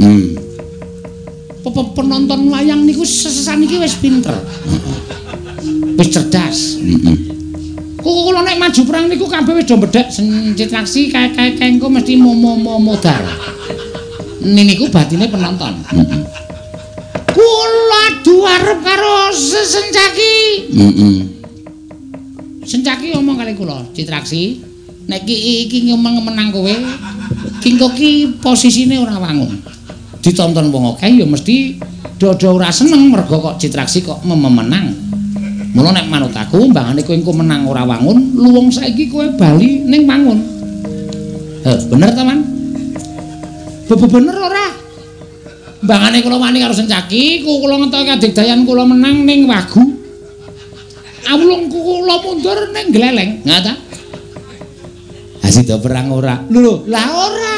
Penonton wayang niku sesesan iki wis pinter. Wis cerdas. Kula nek maju perang niku kabeh wis do mbedhek Citraksi kae engko mesti modar. Niku batine penonton. Kula duarep karo Sencaki. Sencaki ngomong kali kula, Citraksi, nek iki ngomong menang kowe, kingko ki posisine ora wangun. Ditonton wong akeh ya mesti dodo ora seneng mergo kok Citraksi kok menang. Mula nek manut aku mbangane kowe engko menang ora wangun, luwung saiki kowe bali ning wangun. Bener ta, Man? Bener ora? Mbangane kula wani karo Sencaki, kula ngetokake kadigdayan kula menang ning Wagu. Awulung kula mundur ning Gleleng, ngata? Asida perang ora. Lho, lah ora.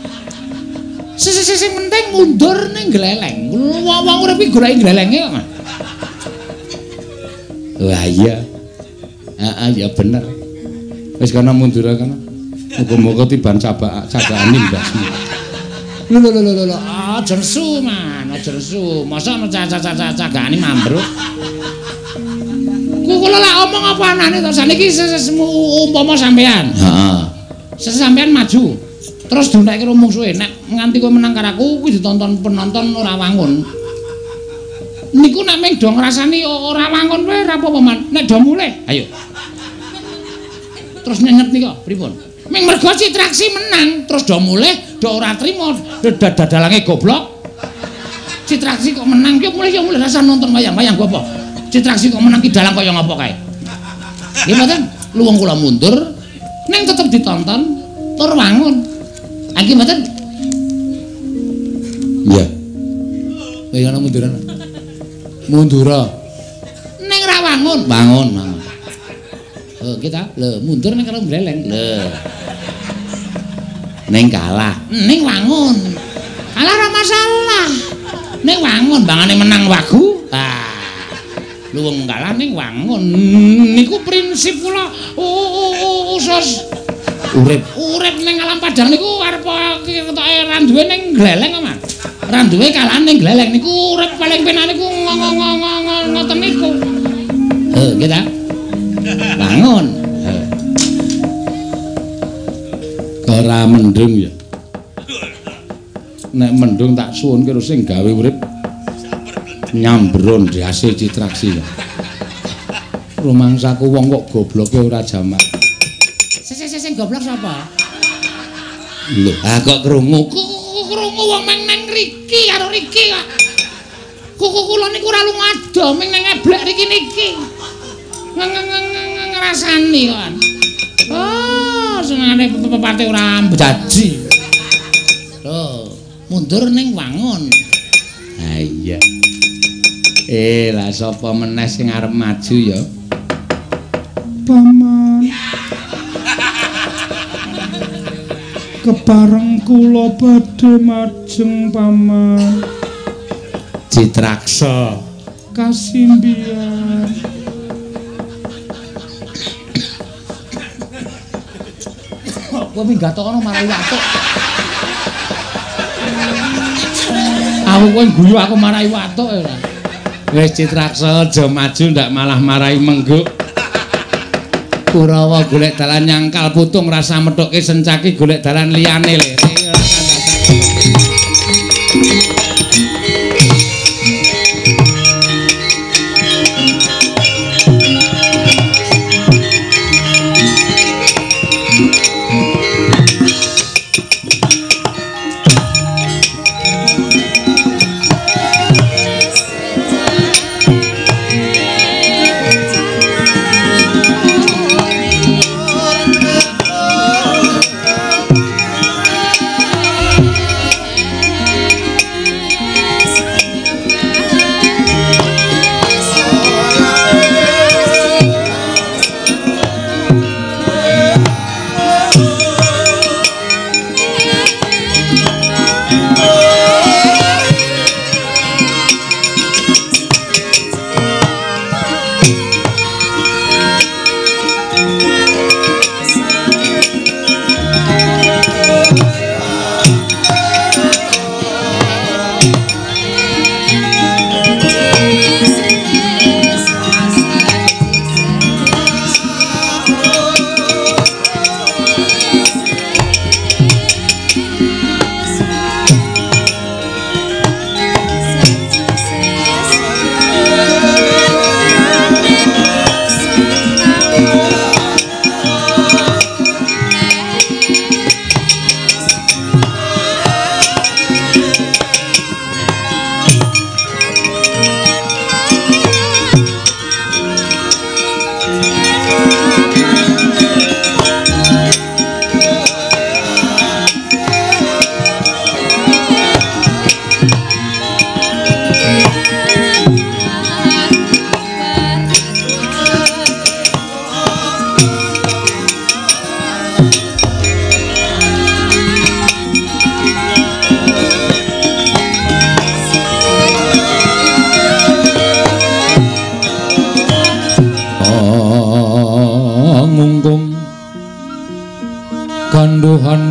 Sing penting mundur ning Gleleng. Wong urip iki goleki glelenge kok. Wah iya. Heeh ya bener. Wis kana mundur kana. Muga-muga tiban cabakane mbakmu. Lho. Aja nesu, Man. Aja nesu. Masa ana cagane mambruk. Kula lak omong apa anane to saniki umpama sampean. Heeh. Sampean maju. Terus duneke mungsuhe nek nganti kowe menang karo aku kuwi ditonton penonton ora wangun. Niku nek meng do ngrasani ora wangun wae ora apa-apa, Man. Nek do mulih, ayo. Terus nyenget nika pripun? Meng mergo Citraksi menang, terus do mulih, do ora trimo, dadalange goblok. Citraksi kok menang ki mulih rasa nonton wayang-wayang apa? Citraksi kok menang ki dalang kaya ngapa kae? Nggih mboten, luwung kula mundur, ning tetep ditonton tur wangun. Iki mboten? Iya. Kaya ana munduran. Mundura. Ning ra wangun. Wangun. Kita lho mundur ning karo Gleleng. Lho. Ning kalah. Ning wangun. Kalah ora masalah. Ning wangun bangane menang Wagu. Luwung kalah ning wangun. Niku prinsip kula usus urip ning alam padang niku arep ketoke ra duwe ning Gleleng kok, Mas. Ra duwe kalah ning Gleleng niku urip paling penak niku ngoten niku. Kita bangun. Ora mendung ya. Nek mendung tak suwun karo sing gawe urip nyambron diase Citraksi ya. Rumangsaku wong kok gobloke ora jamak. Sing goblok sapa? Lho, kok krungu wong meng nang riki karo riki kok. Kuku kula niku ora lunga ado meng nang eblek riki niki. Ngrasani kan. Oh, senengane pepate ora mbaji. Lho, mundur ning wangun. Ha iya. Lah sapa meneh sing arep maju ya? Paman. Kepareng kula badhe majeng Paman. Citraksa kasimbian. Kowe minggat kono marai watuk. Aku kowe guyu aku marai watuk ya. Wis Citraksa aja maju ndak malah marai mengguk. Kurawa golek dalan nyangkal putung rasa methuke Sencaki golek dalan liyane le. Tuhan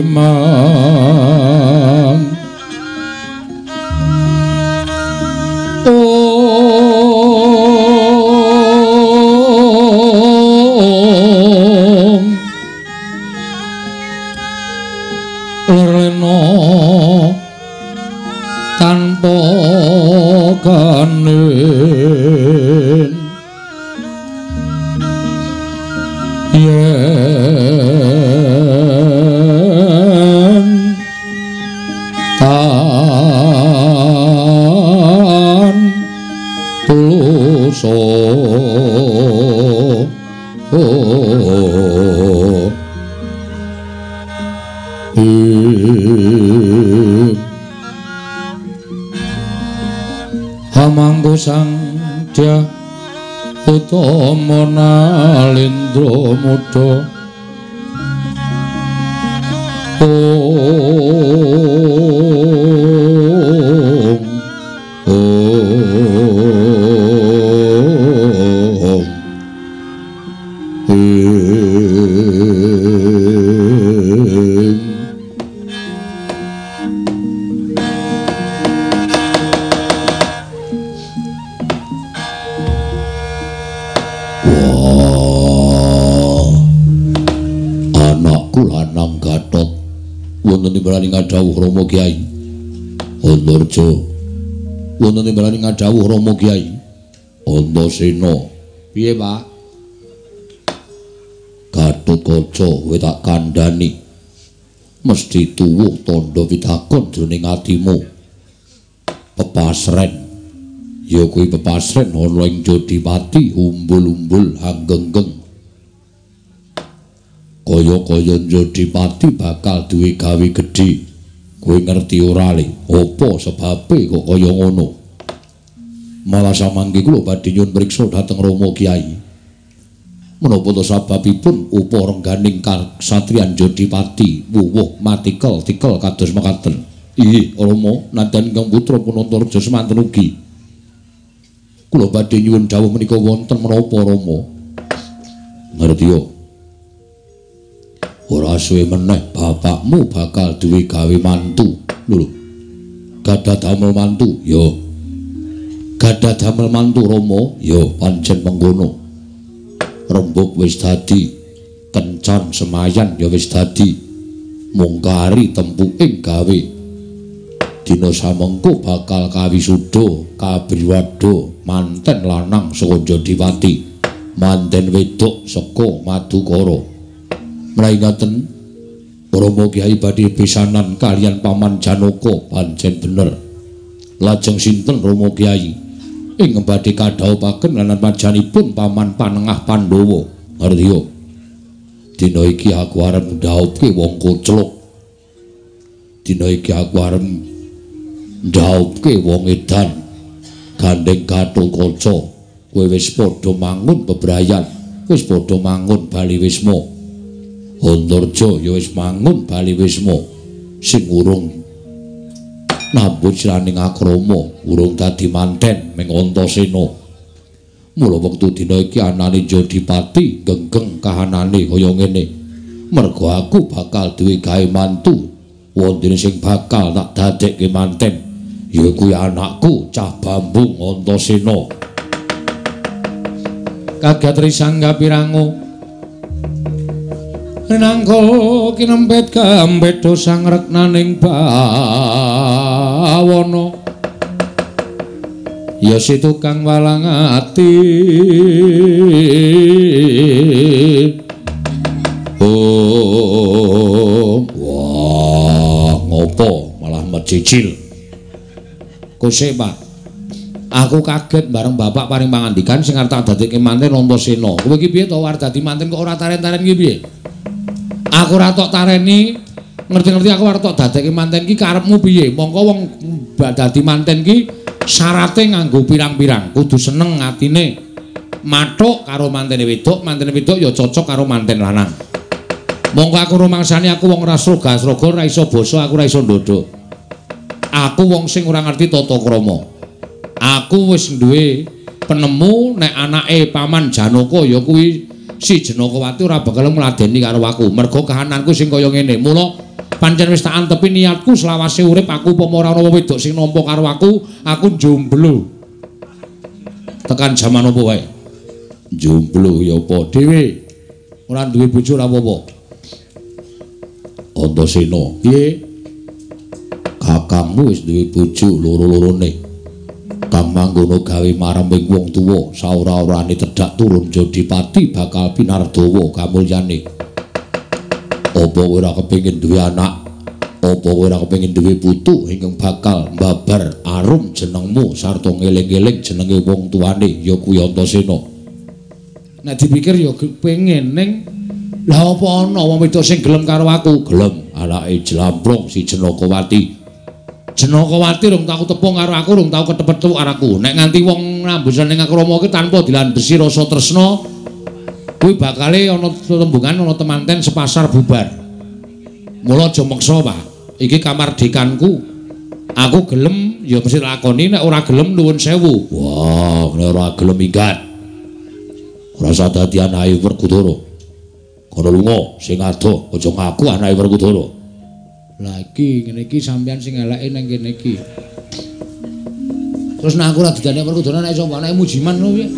remang Loreno tanpa kanen yen tan tuluso Hamanggo sang dia utama nalindra muda ngadhawuh Rama Kyai Antarja wonten timbalan ngadhawuh Rama Kyai Antasena piye Pak Gatotkaca kowe tak kandhani mesti tuwuh tandha pitakon jroning atimu pepasren ya kuwi pepasren ana ing Jodipati umbul-umbul anggenggeng kaya-kaya Jodipati bakal duwe gawe gedhe kowe ngerti ora le apa sebabe kok kaya ngono malah samangke kula badhe nyuwun priksa dhateng Rama Kyai menapa to sababipun upa rengganing kasatriyan Jodipati wuwuh matikel-tikel kados mekaten inggih Rama nadyan ingkang putra pun Antarja semanten ugi kula badhe nyuwun dawuh menika wonten menapa Rama ngerti yo ora suwe meneh bapakmu bakal duwe gawe mantu lho gadah damel mantu yo gadah damel mantu Rama yo pancen mengkono rembug wis dadi kencan semayan ya wis dadi mungkari tempuking gawe dina samengko bakal kawisuda kabriwada manten lanang saka Jodipati manten wedok saka Madukara menawi ngaten Rama Kyai badhe pisanan kalian Paman Janaka pancen bener lajeng sinten Rama Kyai ing badhe kadhawuhaken lan majanipun Paman Panengah Pandhawa ngerti dina iki aku arep ndhawuhke wong koclok dina iki aku arep ndhawuhke wong edan gandeng Gatotkaca kowe wis padha mangun bebrayan wis padha mangun bali wisma Antarja ya wis mangun bali wisma sing urung nambut siraning akrama urung dadi manten ming Antasena mula wektu dina iki anane Jodipati genggeng kahanane kaya ngene mergo aku bakal duwe gawe mantu wonten sing bakal tak dadekke manten ya kuwi anakku Cah Bambung Antasena Kagatri Sangga Pirango Renangko kinempet kambedha sang reknaning bawana ya si tukang walang ati wah ngopo malah mecicil kose Pak aku kaget bareng bapak paring pangandikan sing arep tak dadekke manten Antasena kowe iki piye to arep dadi manten kok ora taren-taren iki piye aku ora tok tareni ngerti-ngerti aku arep tok dadekke manten iki karepmu piye mongko wong dadi manten iki syarate nganggo pirang-pirang kudu seneng atine mathuk karo mantene wedok ya cocok karo manten lanang mongko aku rumangsani aku wong ora sroga-sroga ora iso basa aku ora iso ndodok aku wong sing ora ngerti tata krama aku wis duwe penemu nek anake Paman Janaka ya kuwi si Jenakawati ora bakal ngladeni karo aku. Mergo kahananku sing kaya ngene. Mula pancen wis tak antepi niatku selawase urip aku upama ora ana wedok sing nampa karo aku jomblo. Tekan jaman apa wae. Jomblo ya apa dhewe. Ora duwe bojo ora apa-apa. Antasena, piye? Kakangmu wis duwe bojo loro-lorone. Kang manggono gawe marembing wong tuwa, saora-orane tedhak turun Jodipati bakal pinardawa kamulyane. Apa kowe ora kepengin duwe anak? Apa kowe ora kepengin duwe putu ingkang bakal mbabar arum jenengmu sarta ngeling-eling jenenge wong tuane ya kuwi Antasena. Nek dipikir ya pengen ning lha apa ana wong wedok sing gelem karo aku? Gelem, anake Jlamprong si Jenakawati. Jenakawati rung tau tepung karo aku, rung tau ketepet karo aku. Nek nganti wong nambusan ning akrama iki tanpa dilandhesi rasa tresna, kuwi bakale ana tembungan ana temanten sepasar bubar. Mula aja meksa, Pak. Iki kamardikanku. Aku gelem ya mesti lakoni, nek ora gelem nuwun sewu. Wah, nek ora gelem minggat. Ora usah dadi anake Werkudara. Kono lunga sing adoh, aja ngaku anake Werkudara. Lah iki ngene iki sampean sing eleke nang kene iki. Terus nek aku ora didane Werkudara nek sapa anake Mujiman lho piye?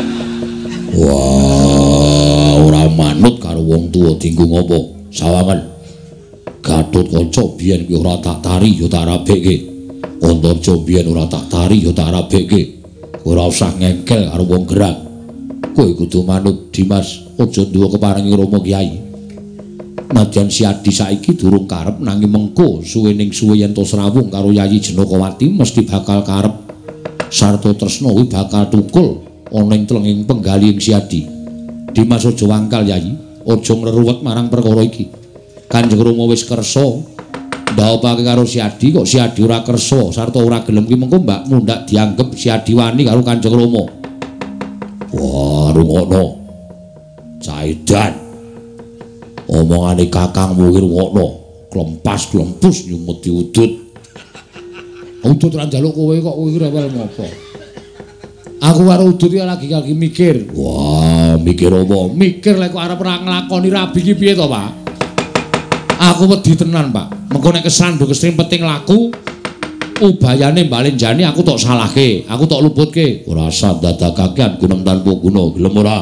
Wah, ora manut karo wong tuwa dienggo ngopo? Sawangan. Gatotkaca biyen kuwi ora tak tari ya tak rabekke. Antarja biyen ora tak tari ya tak rabekke. Ora usah ngengkel karo wong gerang. Kowe kudu manut Dimas, aja duwe keparengi Rama Kyai. Nadyan si Adi saiki durung karep nanging mengko suwening suwe yen to srawung karo Yayi Jenakawati mesti bakal karep sarta tresna kuwi bakal tukul ana ing tlenging penggalihing si Adi. Dimas aja wangkal Yayi, aja ngreruwet marang perkara iki. Kanjeng Rama wis kersa ndhawuhake karo si Adi, kok si Adi ora kersa sarta ora gelem ki mengko mbak mundak dianggep si Adi wani karo Kanjeng Rama. Wah, rungokno. Caidan. Omongane kakangmu ki rungokno. Klempas-klempus nyumeti udut. Udut ra njaluk kowe kok kowe rewel ngopo? Aku karo udut iki lagi mikir. Wah, mikir apa? Mikir lek kok arep ora nglakoni rabi ki piye to, Pak? Aku wedi tenan, Pak. Mengko nek kesandung kesrimpeting laku ubayane balenjani aku tok salahke, aku tok luputke. Ora usah dadakaken gunung tanpa guna, gelem ora?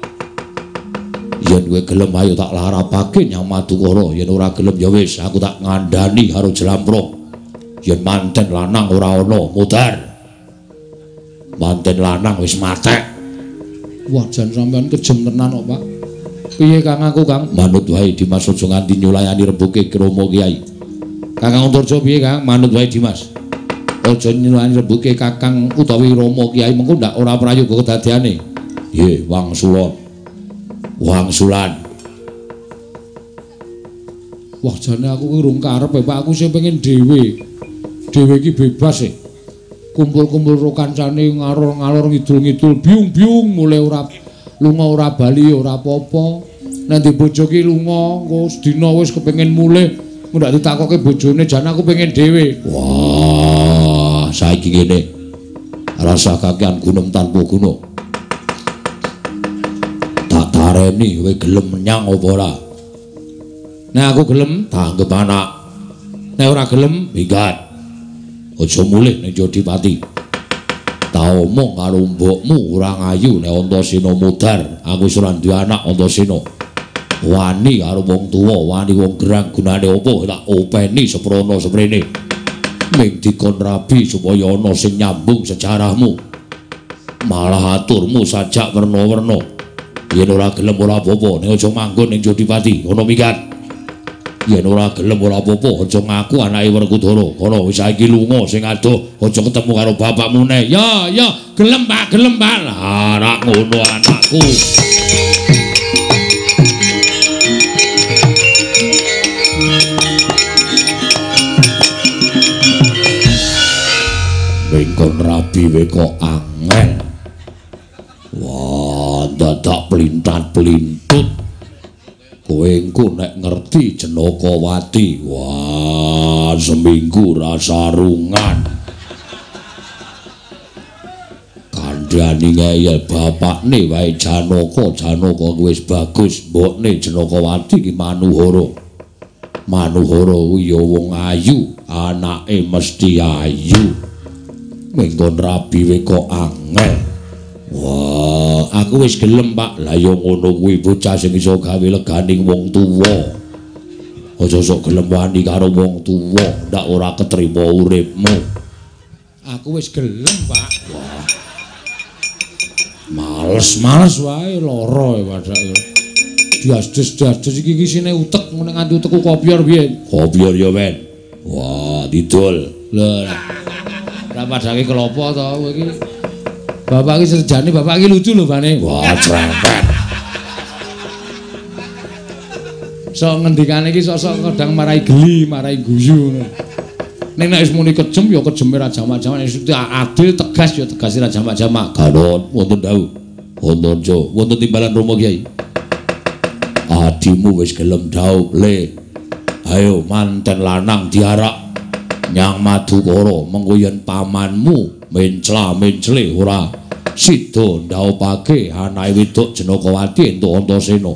Yen kowe gelem ayo tak larapake Nyang Madukara, yen ora gelem ya wis aku tak ngandani karo Jlamprong. Yen manten lanang ora ana, mudhar. Manten lanang wis matek. Wah, jan sampean kejem tenan kok, Pak. Piye Kang aku, Kang? Manut wae Dimas aja nganti nyulayani rembuke Rama Kyai. Kakang Antarja piye, Kang? Manut wae Dimas. Aja nyulayani rembuke Kakang utawi Rama Kyai mengko ndak ora prayoga kedadeane. Nggih, wangsulan. Wangsulan. Wah, jane aku ki urung karep, Pak. Aku sing pengen dhewe. Dhewe iki bebas e. Kumpul-kumpul karo kancane ngalor-ngalor ngidul-ngidul biung-biung mulai ora lunga ora bali ora apa-apa. Nek di bojo ki lunga engko sedina wis kepengin mulih, ndak ditakoke bojone jane aku pengen dhewe. Wah, saiki ngene. Rasa kakean gunung tanpa guna. Tak tareni kowe gelem menyang apa ora? Nek aku gelem tak anggap anak. Nek ora gelem minggat. Aja mulih ning Jodipati. Tak omong karo mbokmu ora ngayu nek Antasena mudhar. Aku wis ora duwe anak Antasena. Wani karo wong tuwa, wani wong gerang gunane apa tak openi seprono seprene. Ming dikon rabi supaya ana sing nyambung sejarahmu. Malah aturmu sajak werna-werna. Yen ora gelem ora apa-apa, nek aja manggon ning Jodipati, ana minggat. Yen ora gelem ora apa-apa, aja ngaku anake Werkudara. Kono wis saiki lunga sing adoh, aja ketemu karo bapakmu neh. Ya, gelem Pak, gelem Pak. Lah, rak ngono anakku. Wingkon rabi we kok angel. Wah, dadak pelintat-pelintut. Kowe engko nek ngerti Jenakawati, wah seminggu rasa rungan. kandhani ngeyel bapakne wae Janaka wis bagus, mbokne Janakawati ki Manuhara. Manuhara kuwi ya wong ayu, anake mesti ayu. Mengko rabi we kok angel. Wah, aku wis gelem, Pak. Lah ya ngono kuwi bocah sing iso gawe leganing wong tuwa. Aja sok gelem wani karo wong tuwa, ndak ora ketrima uripmu. Aku wis gelem, Pak. Wah. Males wae lara padake. Dias-des iki isine utek ngene nganti utekku kopior piye? Kopior ya, men. Wah, didol. Lho. Ora padake kelopo to kowe iki. Bapak iki sejane bapak iki lucu lho, Bane. Wah, cerewet. Sok ngendikane iki sok-sok kadang marai geli, marai guyu ngono. Ning nek wis muni kejem ya kejeme ra jamak-jamak, adil tegas ya tegas ra jamak-jamak. Gadon wonten dawuh. Wonten jo, wonten timbalan Rama Kyai. Adimu wis gelem dawuh, Le. Ayo manten lanang diarak nyang Madukara, mengko yen pamanmu mencla-mencle ora sida ndhawuhake anake wedok Janakawati entuk Antasena.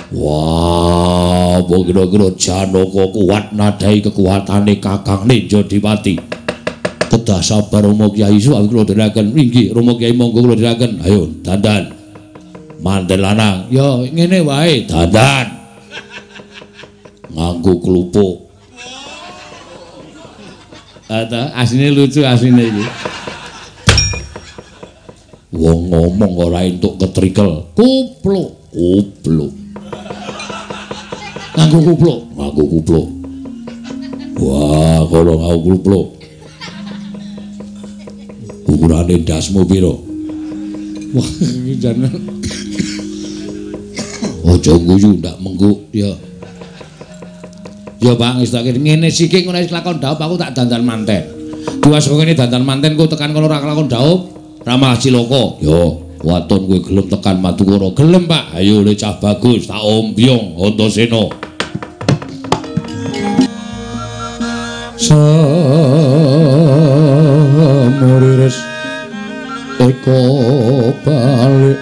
Wah, mbok kira-kira Janaka kuat nadai kekuatane Kakangne Jodipati. Kedah sabar Rama Kyai suwi kula dherekaken. Inggih Rama Kyai monggo kula dherekaken. Ayo dandan. Manten lanang. Ya ngene wae, Dandan. Nganggo klupuk. Ata asline lucu asline iki. Wong ngomong ora entuk ketrikel. Kupluk. Nganggo kupluk. Wah, kalau nganggo kupluk. Ukurane dasmu pira? Wah, iki jan. Aja guyu ndak mengguk ya. Ya Pak, wis tak ngene siki ngono wis lakon dhaup aku tak dandan manten. Duwas kok ngene dandan manten ku tekan kono ora lakon dhaup, ra malah cilaka. Ya, waton kowe gelem tekan Madukara. Gelem Pak. Ayo le cah bagus, tak ombyong Antasena. Samuriris eko balik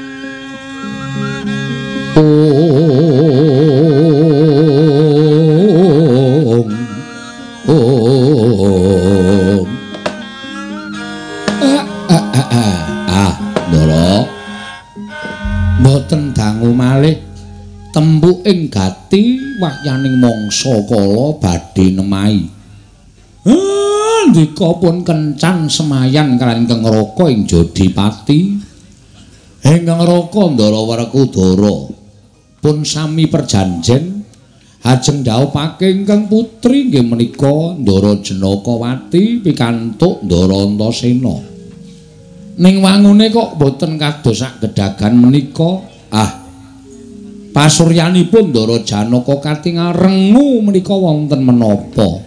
Ndara mboten dangu malih tembu ing gati wahyaning mangsa kala badhe nemahi. Ndika pun kencan semayan kaliyan Kang Raka ing Jodipati. Ingkang Raka Ndara Werkudara pun sami perjanjen ajeng ndhawuhake ingkang putri nggih menika Ndara Janakawati pikantuk Ndara Antasena. Ning wangune kok boten kados sak gedhagan menika. Pasuryanipun Ndara Janaka katingal rengu menika wonten menapa?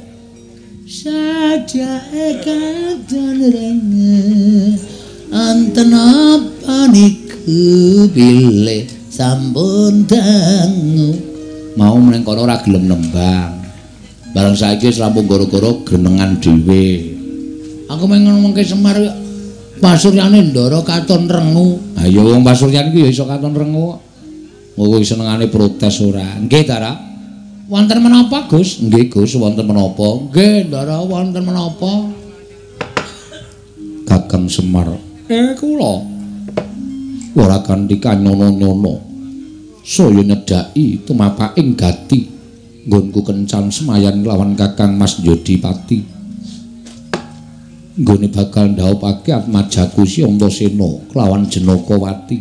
Sajake katon rengu anten apa niku bilih sampun dangu. Mau meneng kono ora gelem nembang. Bareng saiki wis rampung gara-gara genengan dhewe. Aku mengen ngomongke Semar pasuryane Ndara katon rengu. Ha ya wong pasuryan iki ya iso katon rengu. Kowe senengane protes ora? Nggih, Dara. Wonten menapa, Gus? Nggih, Gus, wonten menapa? Nggih, Ndara, wonten menapa? Kakang Semar. Kula ora kanthi kanyono-nyono. Saya nyedhaki tumapaking gati nggonku kencan semayan lawan Kakang Mas Jodipati. Nggone bakal ndhawuhake atmajaku Si Antasena kelawan Janakawati.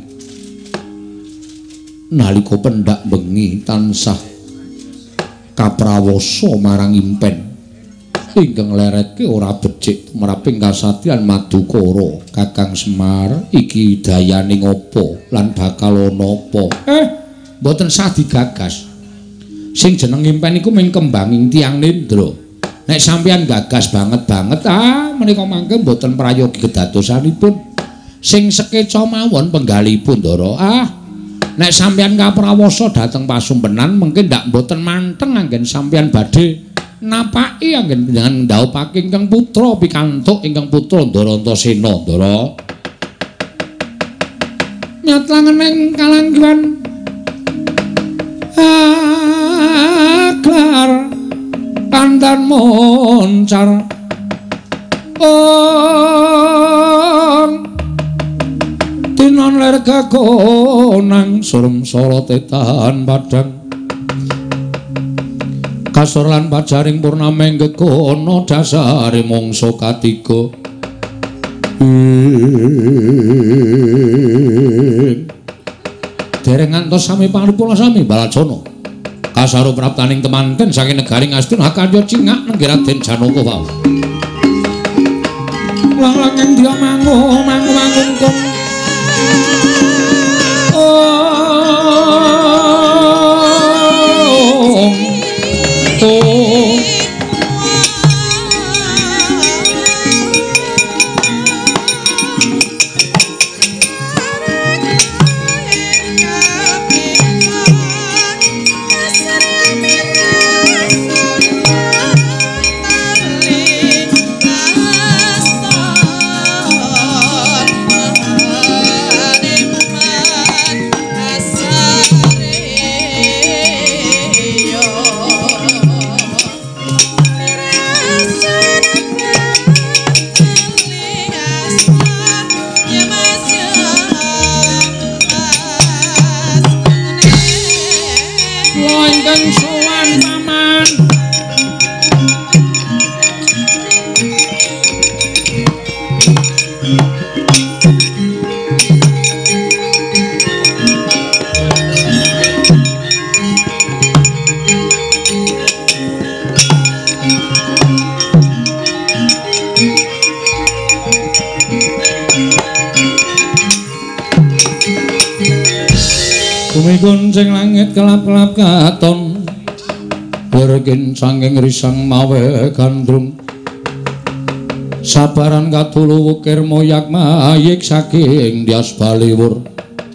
Nalika pendak bengi tansah kaprawasa marang impen ingkang leretke ora becik tumraping kasatyan Madukara. Kakang Semar iki dayane ngopo lan bakal ana apa? Mboten sah digagas. Sing jeneng impen iku mung kembanging tiyang nendra. Nek sampeyan gagas banget-banget menika mangke mboten prayogi kedadosanipun. Sing sekeca mawon penggalipun Ndara. Nek sampeyan kaprawasa dhateng pasumpenan mengke ndak mboten manteng anggen sampeyan badhe napaki anggen dengan ndhawuhake ingkang putra pikantuk ingkang putra Ndara Antasena. Ndara nyatlangeneng kalanggiwan aglar pandan moncar tinon ler kakonang surem sorotetan padang kasor lan pajaring purnameng gekono dasare mangsa katiga dereng ngantos sami paripurna sami Balacana kasaru praptaning temanten saking negaring Astina kadya cingak nenggih Raden Janaka wau langlang dia mangung kong Kuncing langit kelap-kelap katon bergin sangking risang mawe gandrung sabaran katulu wukir moyak mayik saking dias baliwur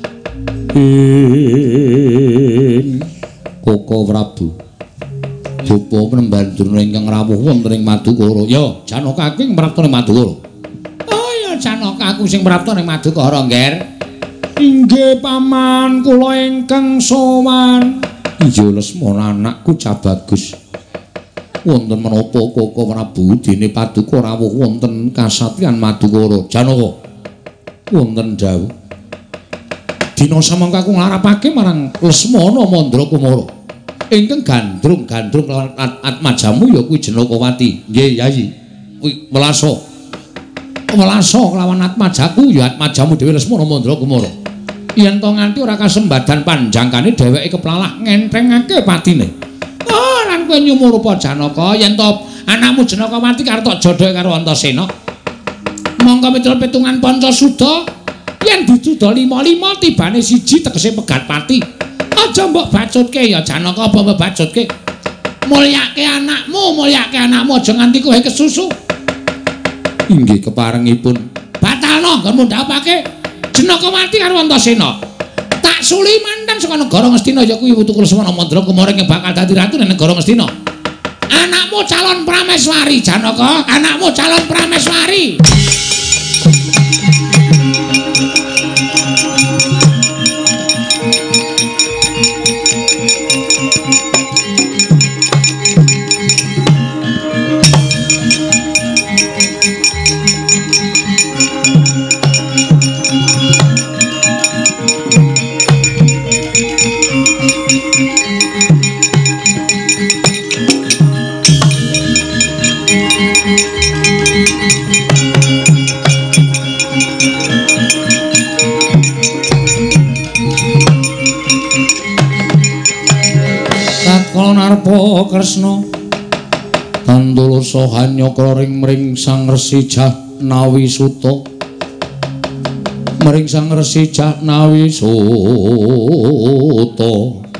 Koko Prabu Jopo penembandur ingkang rawuh wonten ing Madukara ya Janaka aku sing prapta ning Madukara oh ya Janaka aku sing prapta ning Madukara Ngger inggih paman kula ingkang sowan iya Lesmana anakku cah bagus wonten menapa Koko Prabu dene Paduka rawuh wonten kasatriyan Madukara Janaka wonten dawuh dina samangka aku nglarapake marang Lesmana Mandra Kumara ingkang gandrung lawan atmajamu ya kuwi Janakawati nggih Yayi kuwi welasa kelawan atmajaku ya atmajamu dhewe Lesmana Mandra Kumara yen to nganti ora kasembadan panjangkane dheweke keplalah ngenthengake patine. Oh, lan kowe nyumur apa Janaka yen to anakmu Janakawati karo tok jodhoke karo Antasena. Monggo miturut pitungan Pancasuda yen dituda 5-5 tibane siji tegese pegat pati. Aja mbok bacutke ya Janaka apa mbok bacutke. Mulyake anakmu aja nganti kowe kesusu. Inggih keparengipun. Batalno nggon mundhapake Janakawati karo Antasena tak suli mantan saka negara Ngastina ya kuwi Putu Lesmana Mandra Kumara yang bakal dadi ratu ning negara Ngastina. Anakmu calon prameswari Janaka, anakmu calon prameswari. Narpa Kresna Tandulasa hanyakra ring mring Sang Resi Jahnawi Suta mring Sang Resi Jahnawi Suta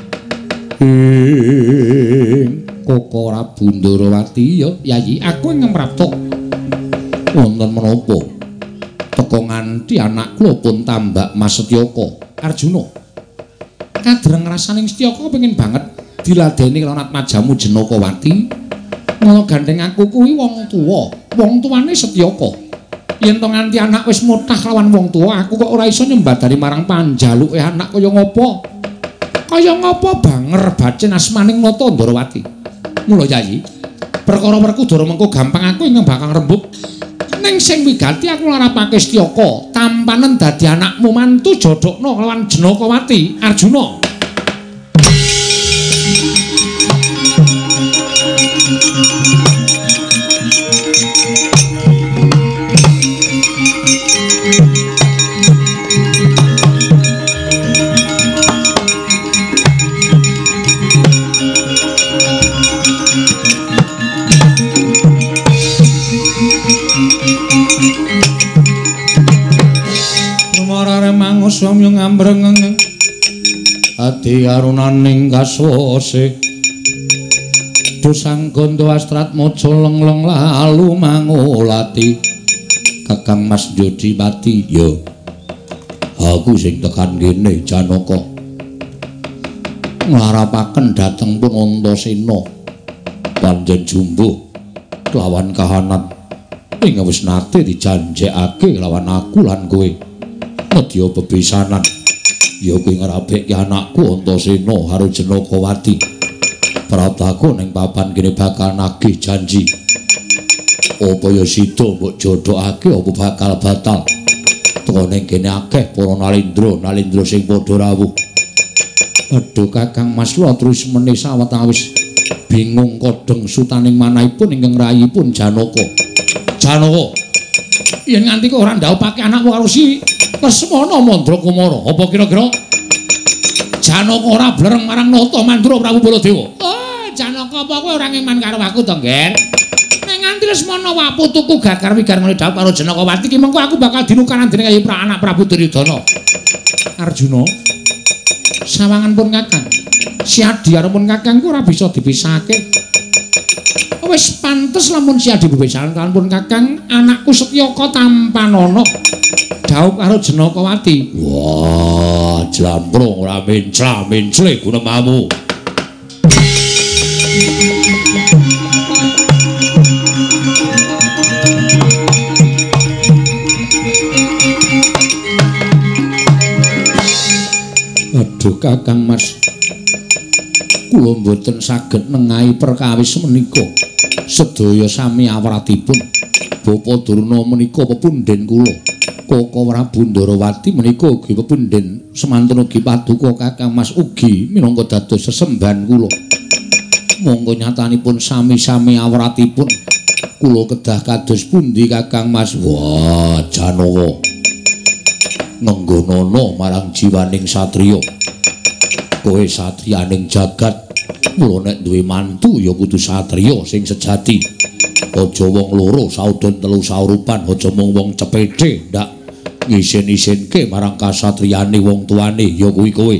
Koko Prabu Ndarawati ya Yayi aku ing ngemrapta wonten menapa teka nganti anak kula pun tambak Mas Setyaka Arjuna kadreng rasaning Setyaka pengin banget diladeni kelawan atmajamu Janakawati mula gandeng aku kuwi wong tuwa wong tuwane Setyaka Yen to nganti anak wis mutah lawan wong tuwa, aku kok ora iso nyembadani marang panjaluke anak kaya ngopo? Kaya ngopo banger bacen asmaning Nata Ndarawati. Mula Yayi, perkara Werkudara mengko gampang aku ingkang bakal rembug. Ning sing wigati aku larapake Setyaka, tampanen dadi anakmu mantu jodhokno lawan Janakawati, Arjuna. Samya ngambreng ati arunaning kaswase dosang gondo astrat mojo lengleng lalu mangolati Kakang Mas Jodimati yo aku sing tekan kene Janaka ngarapaken dhateng pun Antasena panjen jumbuh lawan kahanan ing wis nate dijanjekake lawan aku lan kowe medya bebesanan ya kuwi ngrabekke anakku Antasena karo Janakawati prataku ning papan kene bakal nagih janji apa ya sida mbok jodhokake apa bakal batal teko ning kene akeh para nalindra sing padha rawuh aduh Kakang Mas kula terus meneh sawetawis bingung kodeng sutaning manahipun ingkang rayipun Janaka yen nganti kok ora ndhaupake anakmu karo si Lesmana Mandrakumara apa kira-kira Janaka ora blereng marang Nata Mandura Prabu Baladewa. Oh, Janaka apa kowe ora ngeman karo aku to, Ngger? Nek nganti Lesmana wapu tuku gagar-wigar ngene dhawuh karo Janakawati ki mengko aku bakal dinukaran dening Ayi anak Prabu Duryudana. Arjuna. Sawangan pun Kakang. Si Adi arepun Kakang ku ora bisa dipisahake. Wis pantes lamun si Adi bebesanan kan pun Kakang, anakku Setyaka tampanana. Dhawuh karo Janakawati. Wah, jlamprung ora mencla-mencle gunemamu. Aduh Kakang Mas. Kula mboten saged nengahi perkawis menika. Sedaya sami awratipun. Bapa Durna menika pepunden kula. Koko Prabu Ndarawati menika ugi pepunden semanten ugi paduka Kakang Mas ugi minangka dados sesembahan kula. Monggo nyatanipun sami-sami awratipun kula kedah kados pundi Kakang Mas? Wah, Janaka. Nenggonana marang jiwaning satriya. Kowe satriyaning jagat. Mula nek duwe mantu ya kudu satriya sing sejati. Aja wong loro saudon telu saurupan, aja mung wong cepete ndak ngisin-isinke marang kasatriyane wong tuane ya kuwi kowe.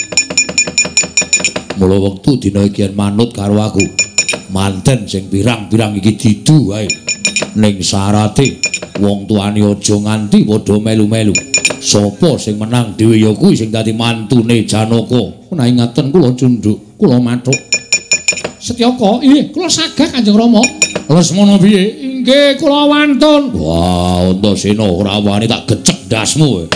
Mula wektu dina iki manut karo aku. Manten sing pirang-pirang iki didu wae. Ning syarate wong tuane aja nganti padha melu-melu. Sapa sing menang dhewe ya kuwi sing dadi mantune Janaka. Menawi ngaten kula cundhuk, kula mathuk. Setyaka, nggih, kula sagah Kanjeng Rama. Lesmana piye? Inggih, kula wantun. Wah, Antasena ora wani tak gecek ndasmu.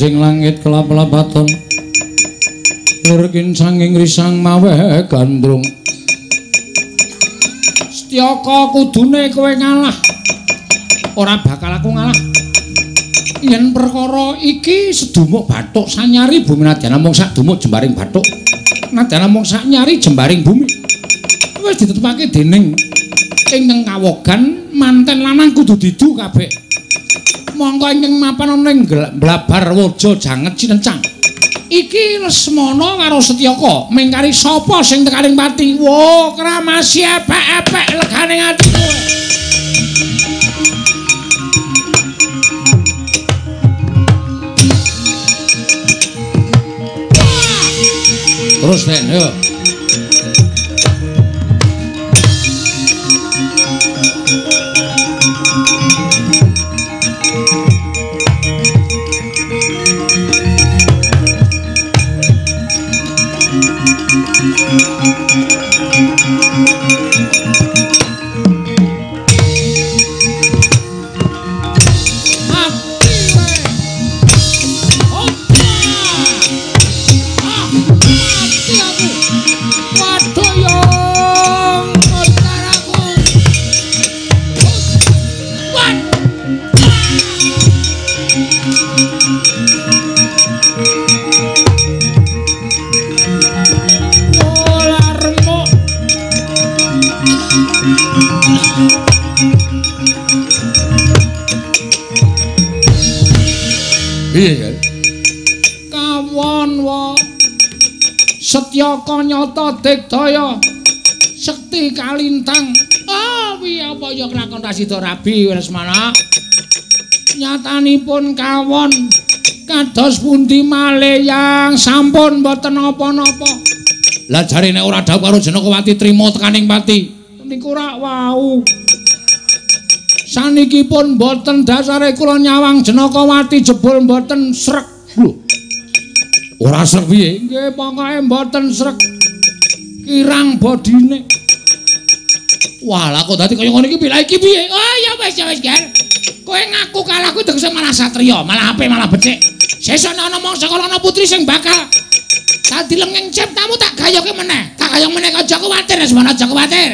Kanjeng langit kelap-lapaton lir kincanging risang mawe gandrung Setyaka kudune kowe ngalah ora bakal aku ngalah yen perkara iki sedumuk bathuk sanyari bumi nadyan mung sak dumuk jembaring bathuk nadyan mung sak nyari jembaring bumi wis ditetepake dening ingkang kawogan manten lanang kudu didu kabeh monggo ingkang mapan ning blabar waja janget cinencang iki Lesmana karo Setyaka mingkari sapa sing tekaning pati wo kramasi epek-epek legane ati kowe terus nek yo Setyaka nyata digdaya sekti kalintang piye apa ya kelakon Rasida Rabi Lesmana nyatanipun kawon kados pundi malih yang sampun mboten napa-napa lah jarine ora dawuh karo Janakawati trima tekaning pati niku rak wau sanikipun mboten dasare kula nyawang Janakawati jebul mboten srek lho ora srek piye nggih pokoke mboten srek kirang bodine wah lah kok dadi kaya ngene iki piye iki piye oh ya wis Ger kowe ngaku kalah kuwi tegese malah satriya malah apik malah becik sesuk ana mangsa kala ana putri sing bakal dadi lengeng cep tamu tak gayoke meneh tak gayong meneh aja kuwatir Lesmana aja kuwatir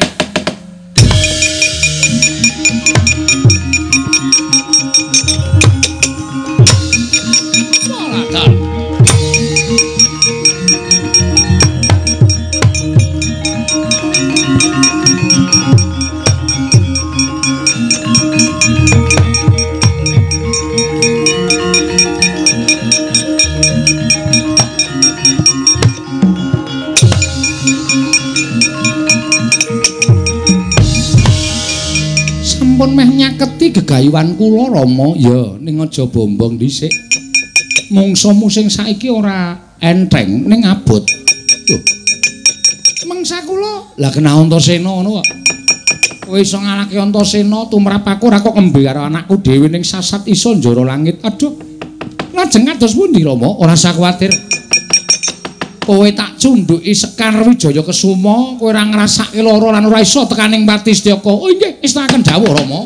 sampun meh nyaketi gegayuhan kula Rama ya ning aja bombong dhisik mungsamu sing saiki ora enteng ning abot lho mangsa kula lah kena Antasena ngono kok kowe iso ngalahke Antasena tumrap aku ora kok kembe karo anakku dhewe ning sasat iso njara langit aduh lajeng kados pundi Rama ora usah kuwatir kowe tak cundhuki Sekar Wijaya Kesuma kowe ora ngrasake lara lan ora iso tekaning pati Setyaka oh nggih istanaken dawuh Rama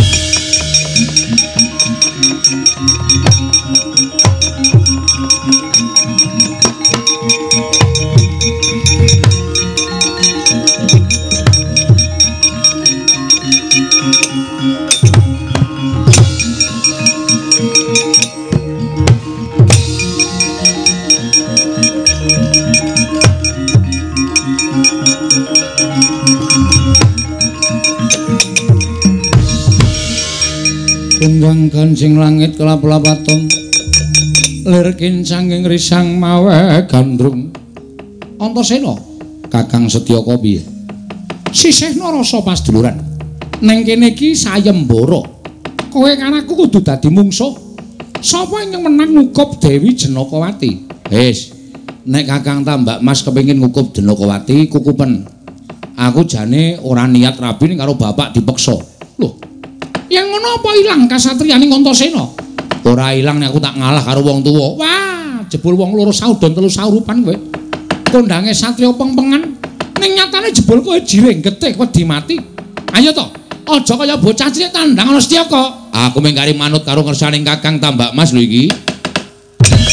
Tunggang Kanjeng langit kelap-lapaton lir kincanging risang mawe gandrung Antasena Kakang Setyaka piye sisihna rasa pasduluran ning kene iki sayembara kowe karo aku kudu dadi mungsuh sapa ingkang menang ngukup Dewi Janakawati wis nek Kakang Tambak Mas kepengin ngukup Janakawati kukupen aku jane ora niat rabi ning karo bapak dipeksa lho yang ngono apa ilang kasatriyaning Antasena ora ilang nek aku tak ngalah karo wong tuwa wah jebul wong loro saudon telu saurupan kowe kondange satriya pengpengan ning nyatane jebul kowe jiring getih wedi mati ayo to aja kaya bocah cilik tandang ana Setyaka aku mengkari manut karo ngersaning Kakang Tambak Mas lho iki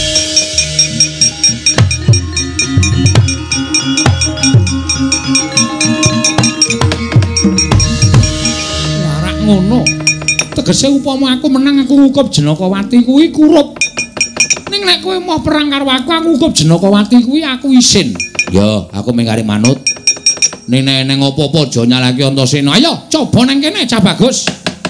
Larak ngono. Tegese upama aku menang aku ngukup Jenakawati kuwi kurup. Ning nek kowe mau perang karo aku ngukup Jenakawati kuwi aku isin. Ya, aku mengkari manut. Ning nek apa-apa aja nyalahke Antasena. Ayo, coba nang kene, Cah Bagus.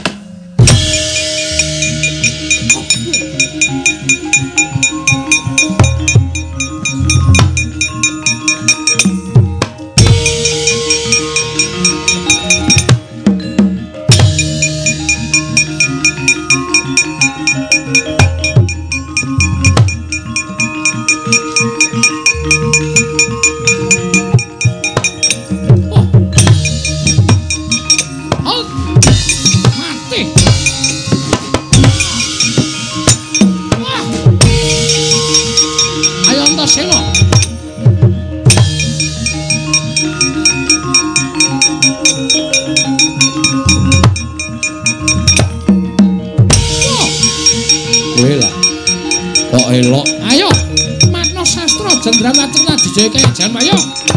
Elok. Ayo, Matno Sastra Jendrawati Dijaya Kayajan ayo.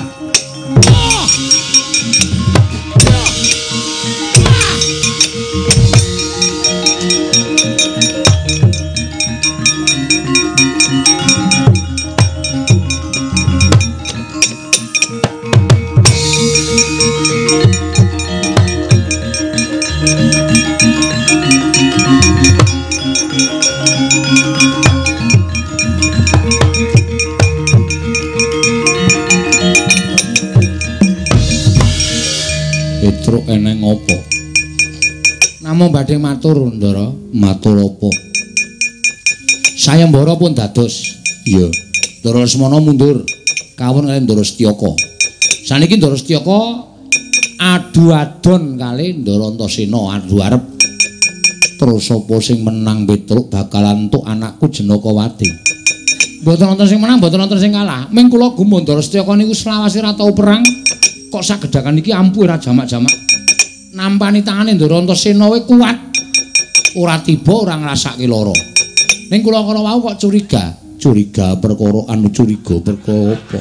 Petruk eneng apa? Namung badhe matur, Ndara. Matur apa? Sayembara pun dados. Iya. Ndara Lesmana mundur kawon kaliyan Ndara Setyaka. Saniki Ndara Setyaka adu adon kali Ndara Antasena adu arep. Terus apa sing menang Petruk bakalan entuk anakku Jenakawati. Mboten wonten sing menang, mboten wonten sing kalah. Ming kula gumun Ndara Setyaka niku selawase ra tau perang. Kok sagedakan iki ampuh ora jamak-jamak. Nampani tangane Ndara Antasena wae kuat. Ora tiba ora ngrasake lara. Ning kula kala wau kok curiga. Curiga perkara curiga perkara apa?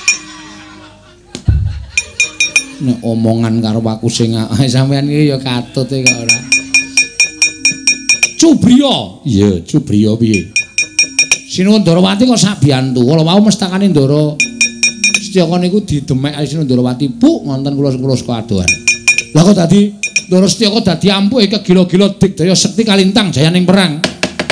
Nek omongan karo aku sing sampean iki ya katut kok ora. Cubriya. Iya, Cubriya piye? Sinuwun Ndarawati kok sak biyantu. Kala wau mestakane Ndara Setyaka niku didemek Sinuwun Ndarawati puk wonten kula saka adohan. Lah kok dadi Ndara Setyaka dadi ampuh kegila-gila digdaya sekti kalintang jayaning perang.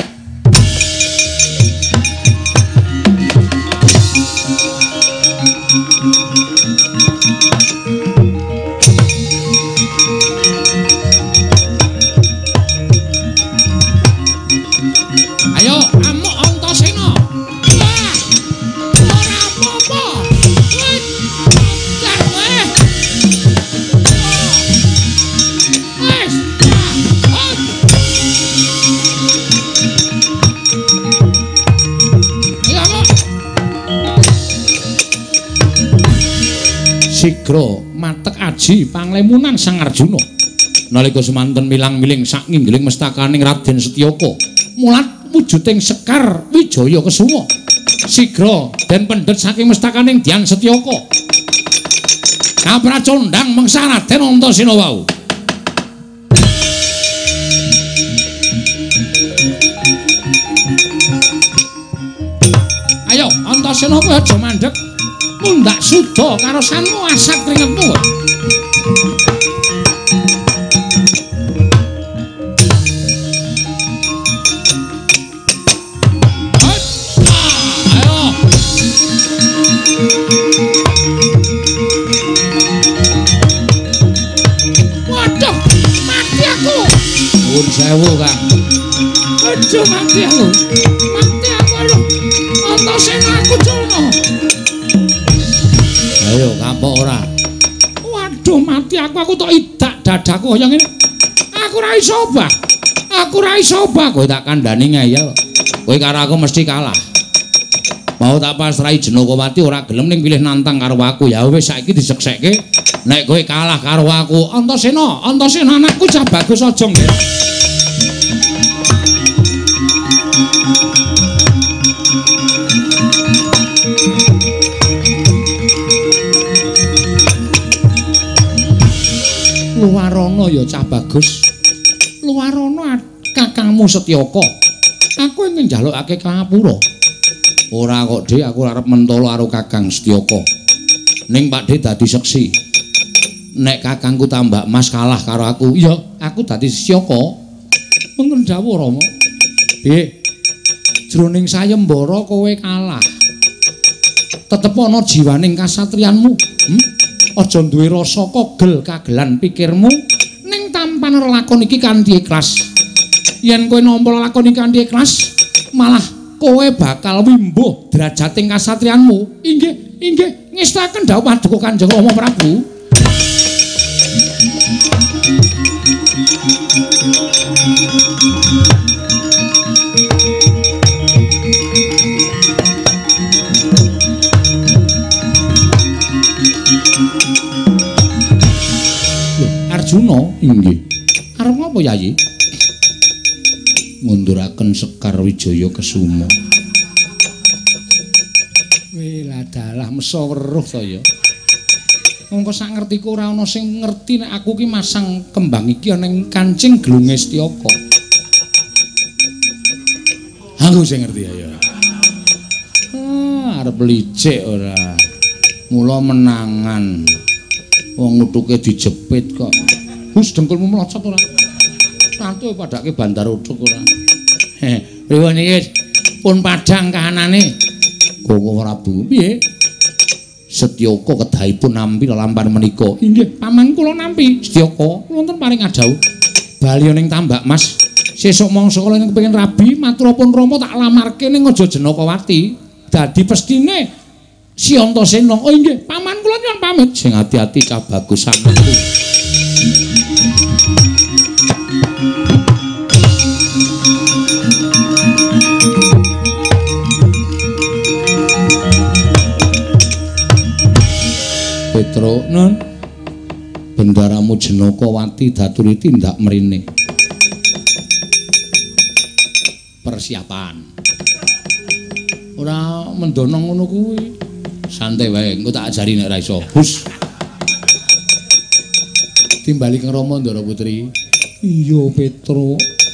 Ayo amuk Antasena. Wah! Ora apa-apa. Wis. Dar weh. Wis. Ayo amuk. Sigra matek aji panglemunan Sang Arjuna. Nalika semanten milang-miling sak nginggiling mestakaning Raden Setyaka mulat wujuding Sekar Wijaya Kesuma. Sigra den pendhet saking mestakaning Dyang Setyaka. Kapracondhang mangsa Raden Antasena wau. Ayo Antasena kowe aja mandheg. Mundhak suda karo sanmu asat kringetmu. Nuwun sewu, Kang. Aja mati aku. Mati aku lho. Antasena aku culno. Ayo kapok ora. Waduh mati aku tok idak dadaku kaya ngene. Aku ra iso obah. Aku ra iso obah kowe tak kandhani ngeyel. Kowe karo aku mesti kalah. Mau tak pasrahi Jenakawati ora gelem ning pilih nantang karo aku. Ya wis saiki diseksekke. Nek kowe kalah karo aku, Antasena anakku Cah Bagus aja nggih. Luwarana ya cah bagus. Luwarana kakangmu Setyaka. Aku ing njalukake kangapura. Ora kok, Dik, aku arep mentolo karo Kakang Setyaka. Ning Pakde dadi seksi. Nek kakangku Tambak Mas kalah karo aku, ya aku dadi Setyaka. Wonten dawuh Rama. Dik, jroning sayembara kowe kalah. Tetep ana jiwaning kasatriyanmu. Aja duwe rasa kogel kagelan pikirmu ning tampan lakon iki kanthi ikhlas. Yen kowe nampa lakon iki kanthi ikhlas, malah kowe bakal wimbuh derajating kasatriyanmu. Inggih, ngestaken dawuh Paduka Kanjeng Rama Prabu. Arjuna, inggih. Arep ngapa Yayi? Munduraken Sekar Wijaya Kesuma. Wela dalah mesa weruh to ya. Mongko sak ngertiku ora ana sing ngerti nek aku ki masang kembang iki ana ing kancing glunge Setyaka. Aku sing ngerti ya. Arep licik ora. Mula menangan. Wong utuke dijepit kok. Gus dengkulmu melocot ora? Tantu padake bandar utuk ora. Pripun iki? Pun padhang kahanane. Koko Prabu. Piye? Setyaka kedahipun nampi lampahan menika. Inggih, paman kula nampi. Setyaka wonten paring adhau. Bali ning Tambak Mas. Sesuk mangsa kula ning kepengin rabi maturipun Rama tak lamarke ning Aja Janakawati. Dadi pestine Si Antasena. Oh inggih, paman kula nyuwun pamit. Sing ati-ati cah bagus sangetku. Petro, non. Bendaramu Janakawati daturi tindak mrene. Persiapan. Ora mendono ngono kuwi. Santai wae, engko tak ajari nek ra iso. Hus. Timbali Kang Rama Ndara Putri. Iya, Petro.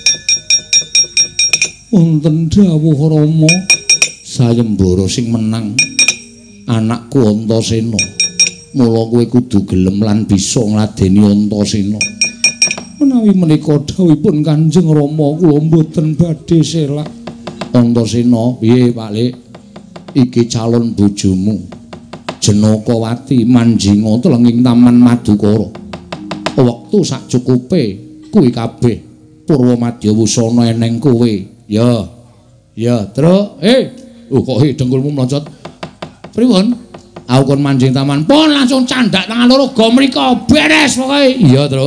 Wonten dawuh Rama, sayembara sing menang anakku Antasena. Mula kowe kudu gelem lan bisa ngladeni Antasena. Menawi menika dawuhipun Kanjeng Rama, kula mboten badhe selak. Antasena, piye Pak Lik? Iki calon bojomu Janakawati manjinga telenging Taman Madukara. Wektu sak cukupe kuwi kabeh Purwamadya wusana eneng kowe. Ya. Ya, Truk. Kok dengkulmu mlocot. Pripun? Aku kon manjing taman. Pun langsung candak tangan loro go mriko. Beres pokoke. Iya, Truk.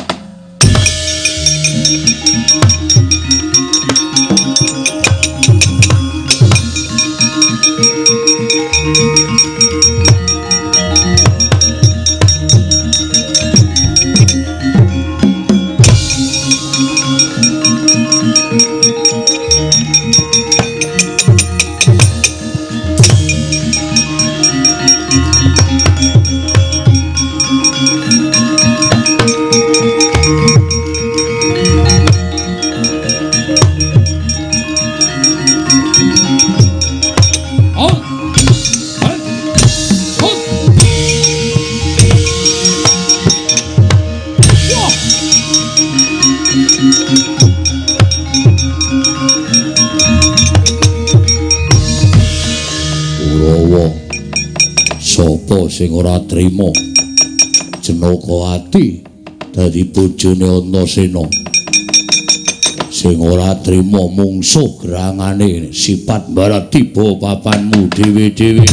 Sing ora trima Janakawati dadi bojone Antasena. Sing ora trima mungsuh gerangane sifat barat tiba papanmu dhewe-dhewe.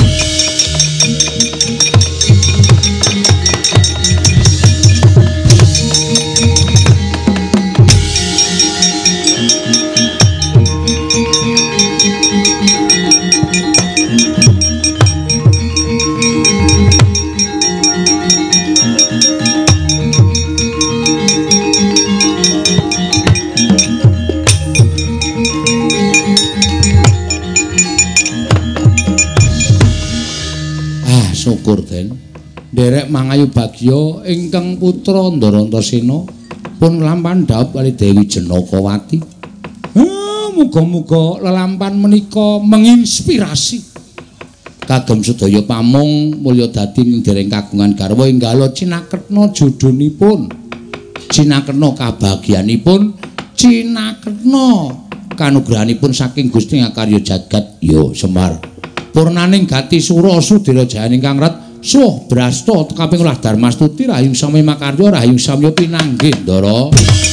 derek mangayu bagya ingkang putra Ndara Antasena pun lampahan dhawuh kali Dewi Janakawati. Muga-muga lelampan menika menginspirasi kagem sedaya pamong mulya dadi ing dereng kagungan garwa enggalo cinaketna jodhonipun, cinaketna kabagyanipun, cinaketna kanugrahanipun saking Gusti Ngakarya Jagat ya Semar. Purnaning gati sura sudira jayaning kang rat suh brasta tekaping ulah Darmastuti rahayu samya makarya rahayu samya pinanggih Ndara.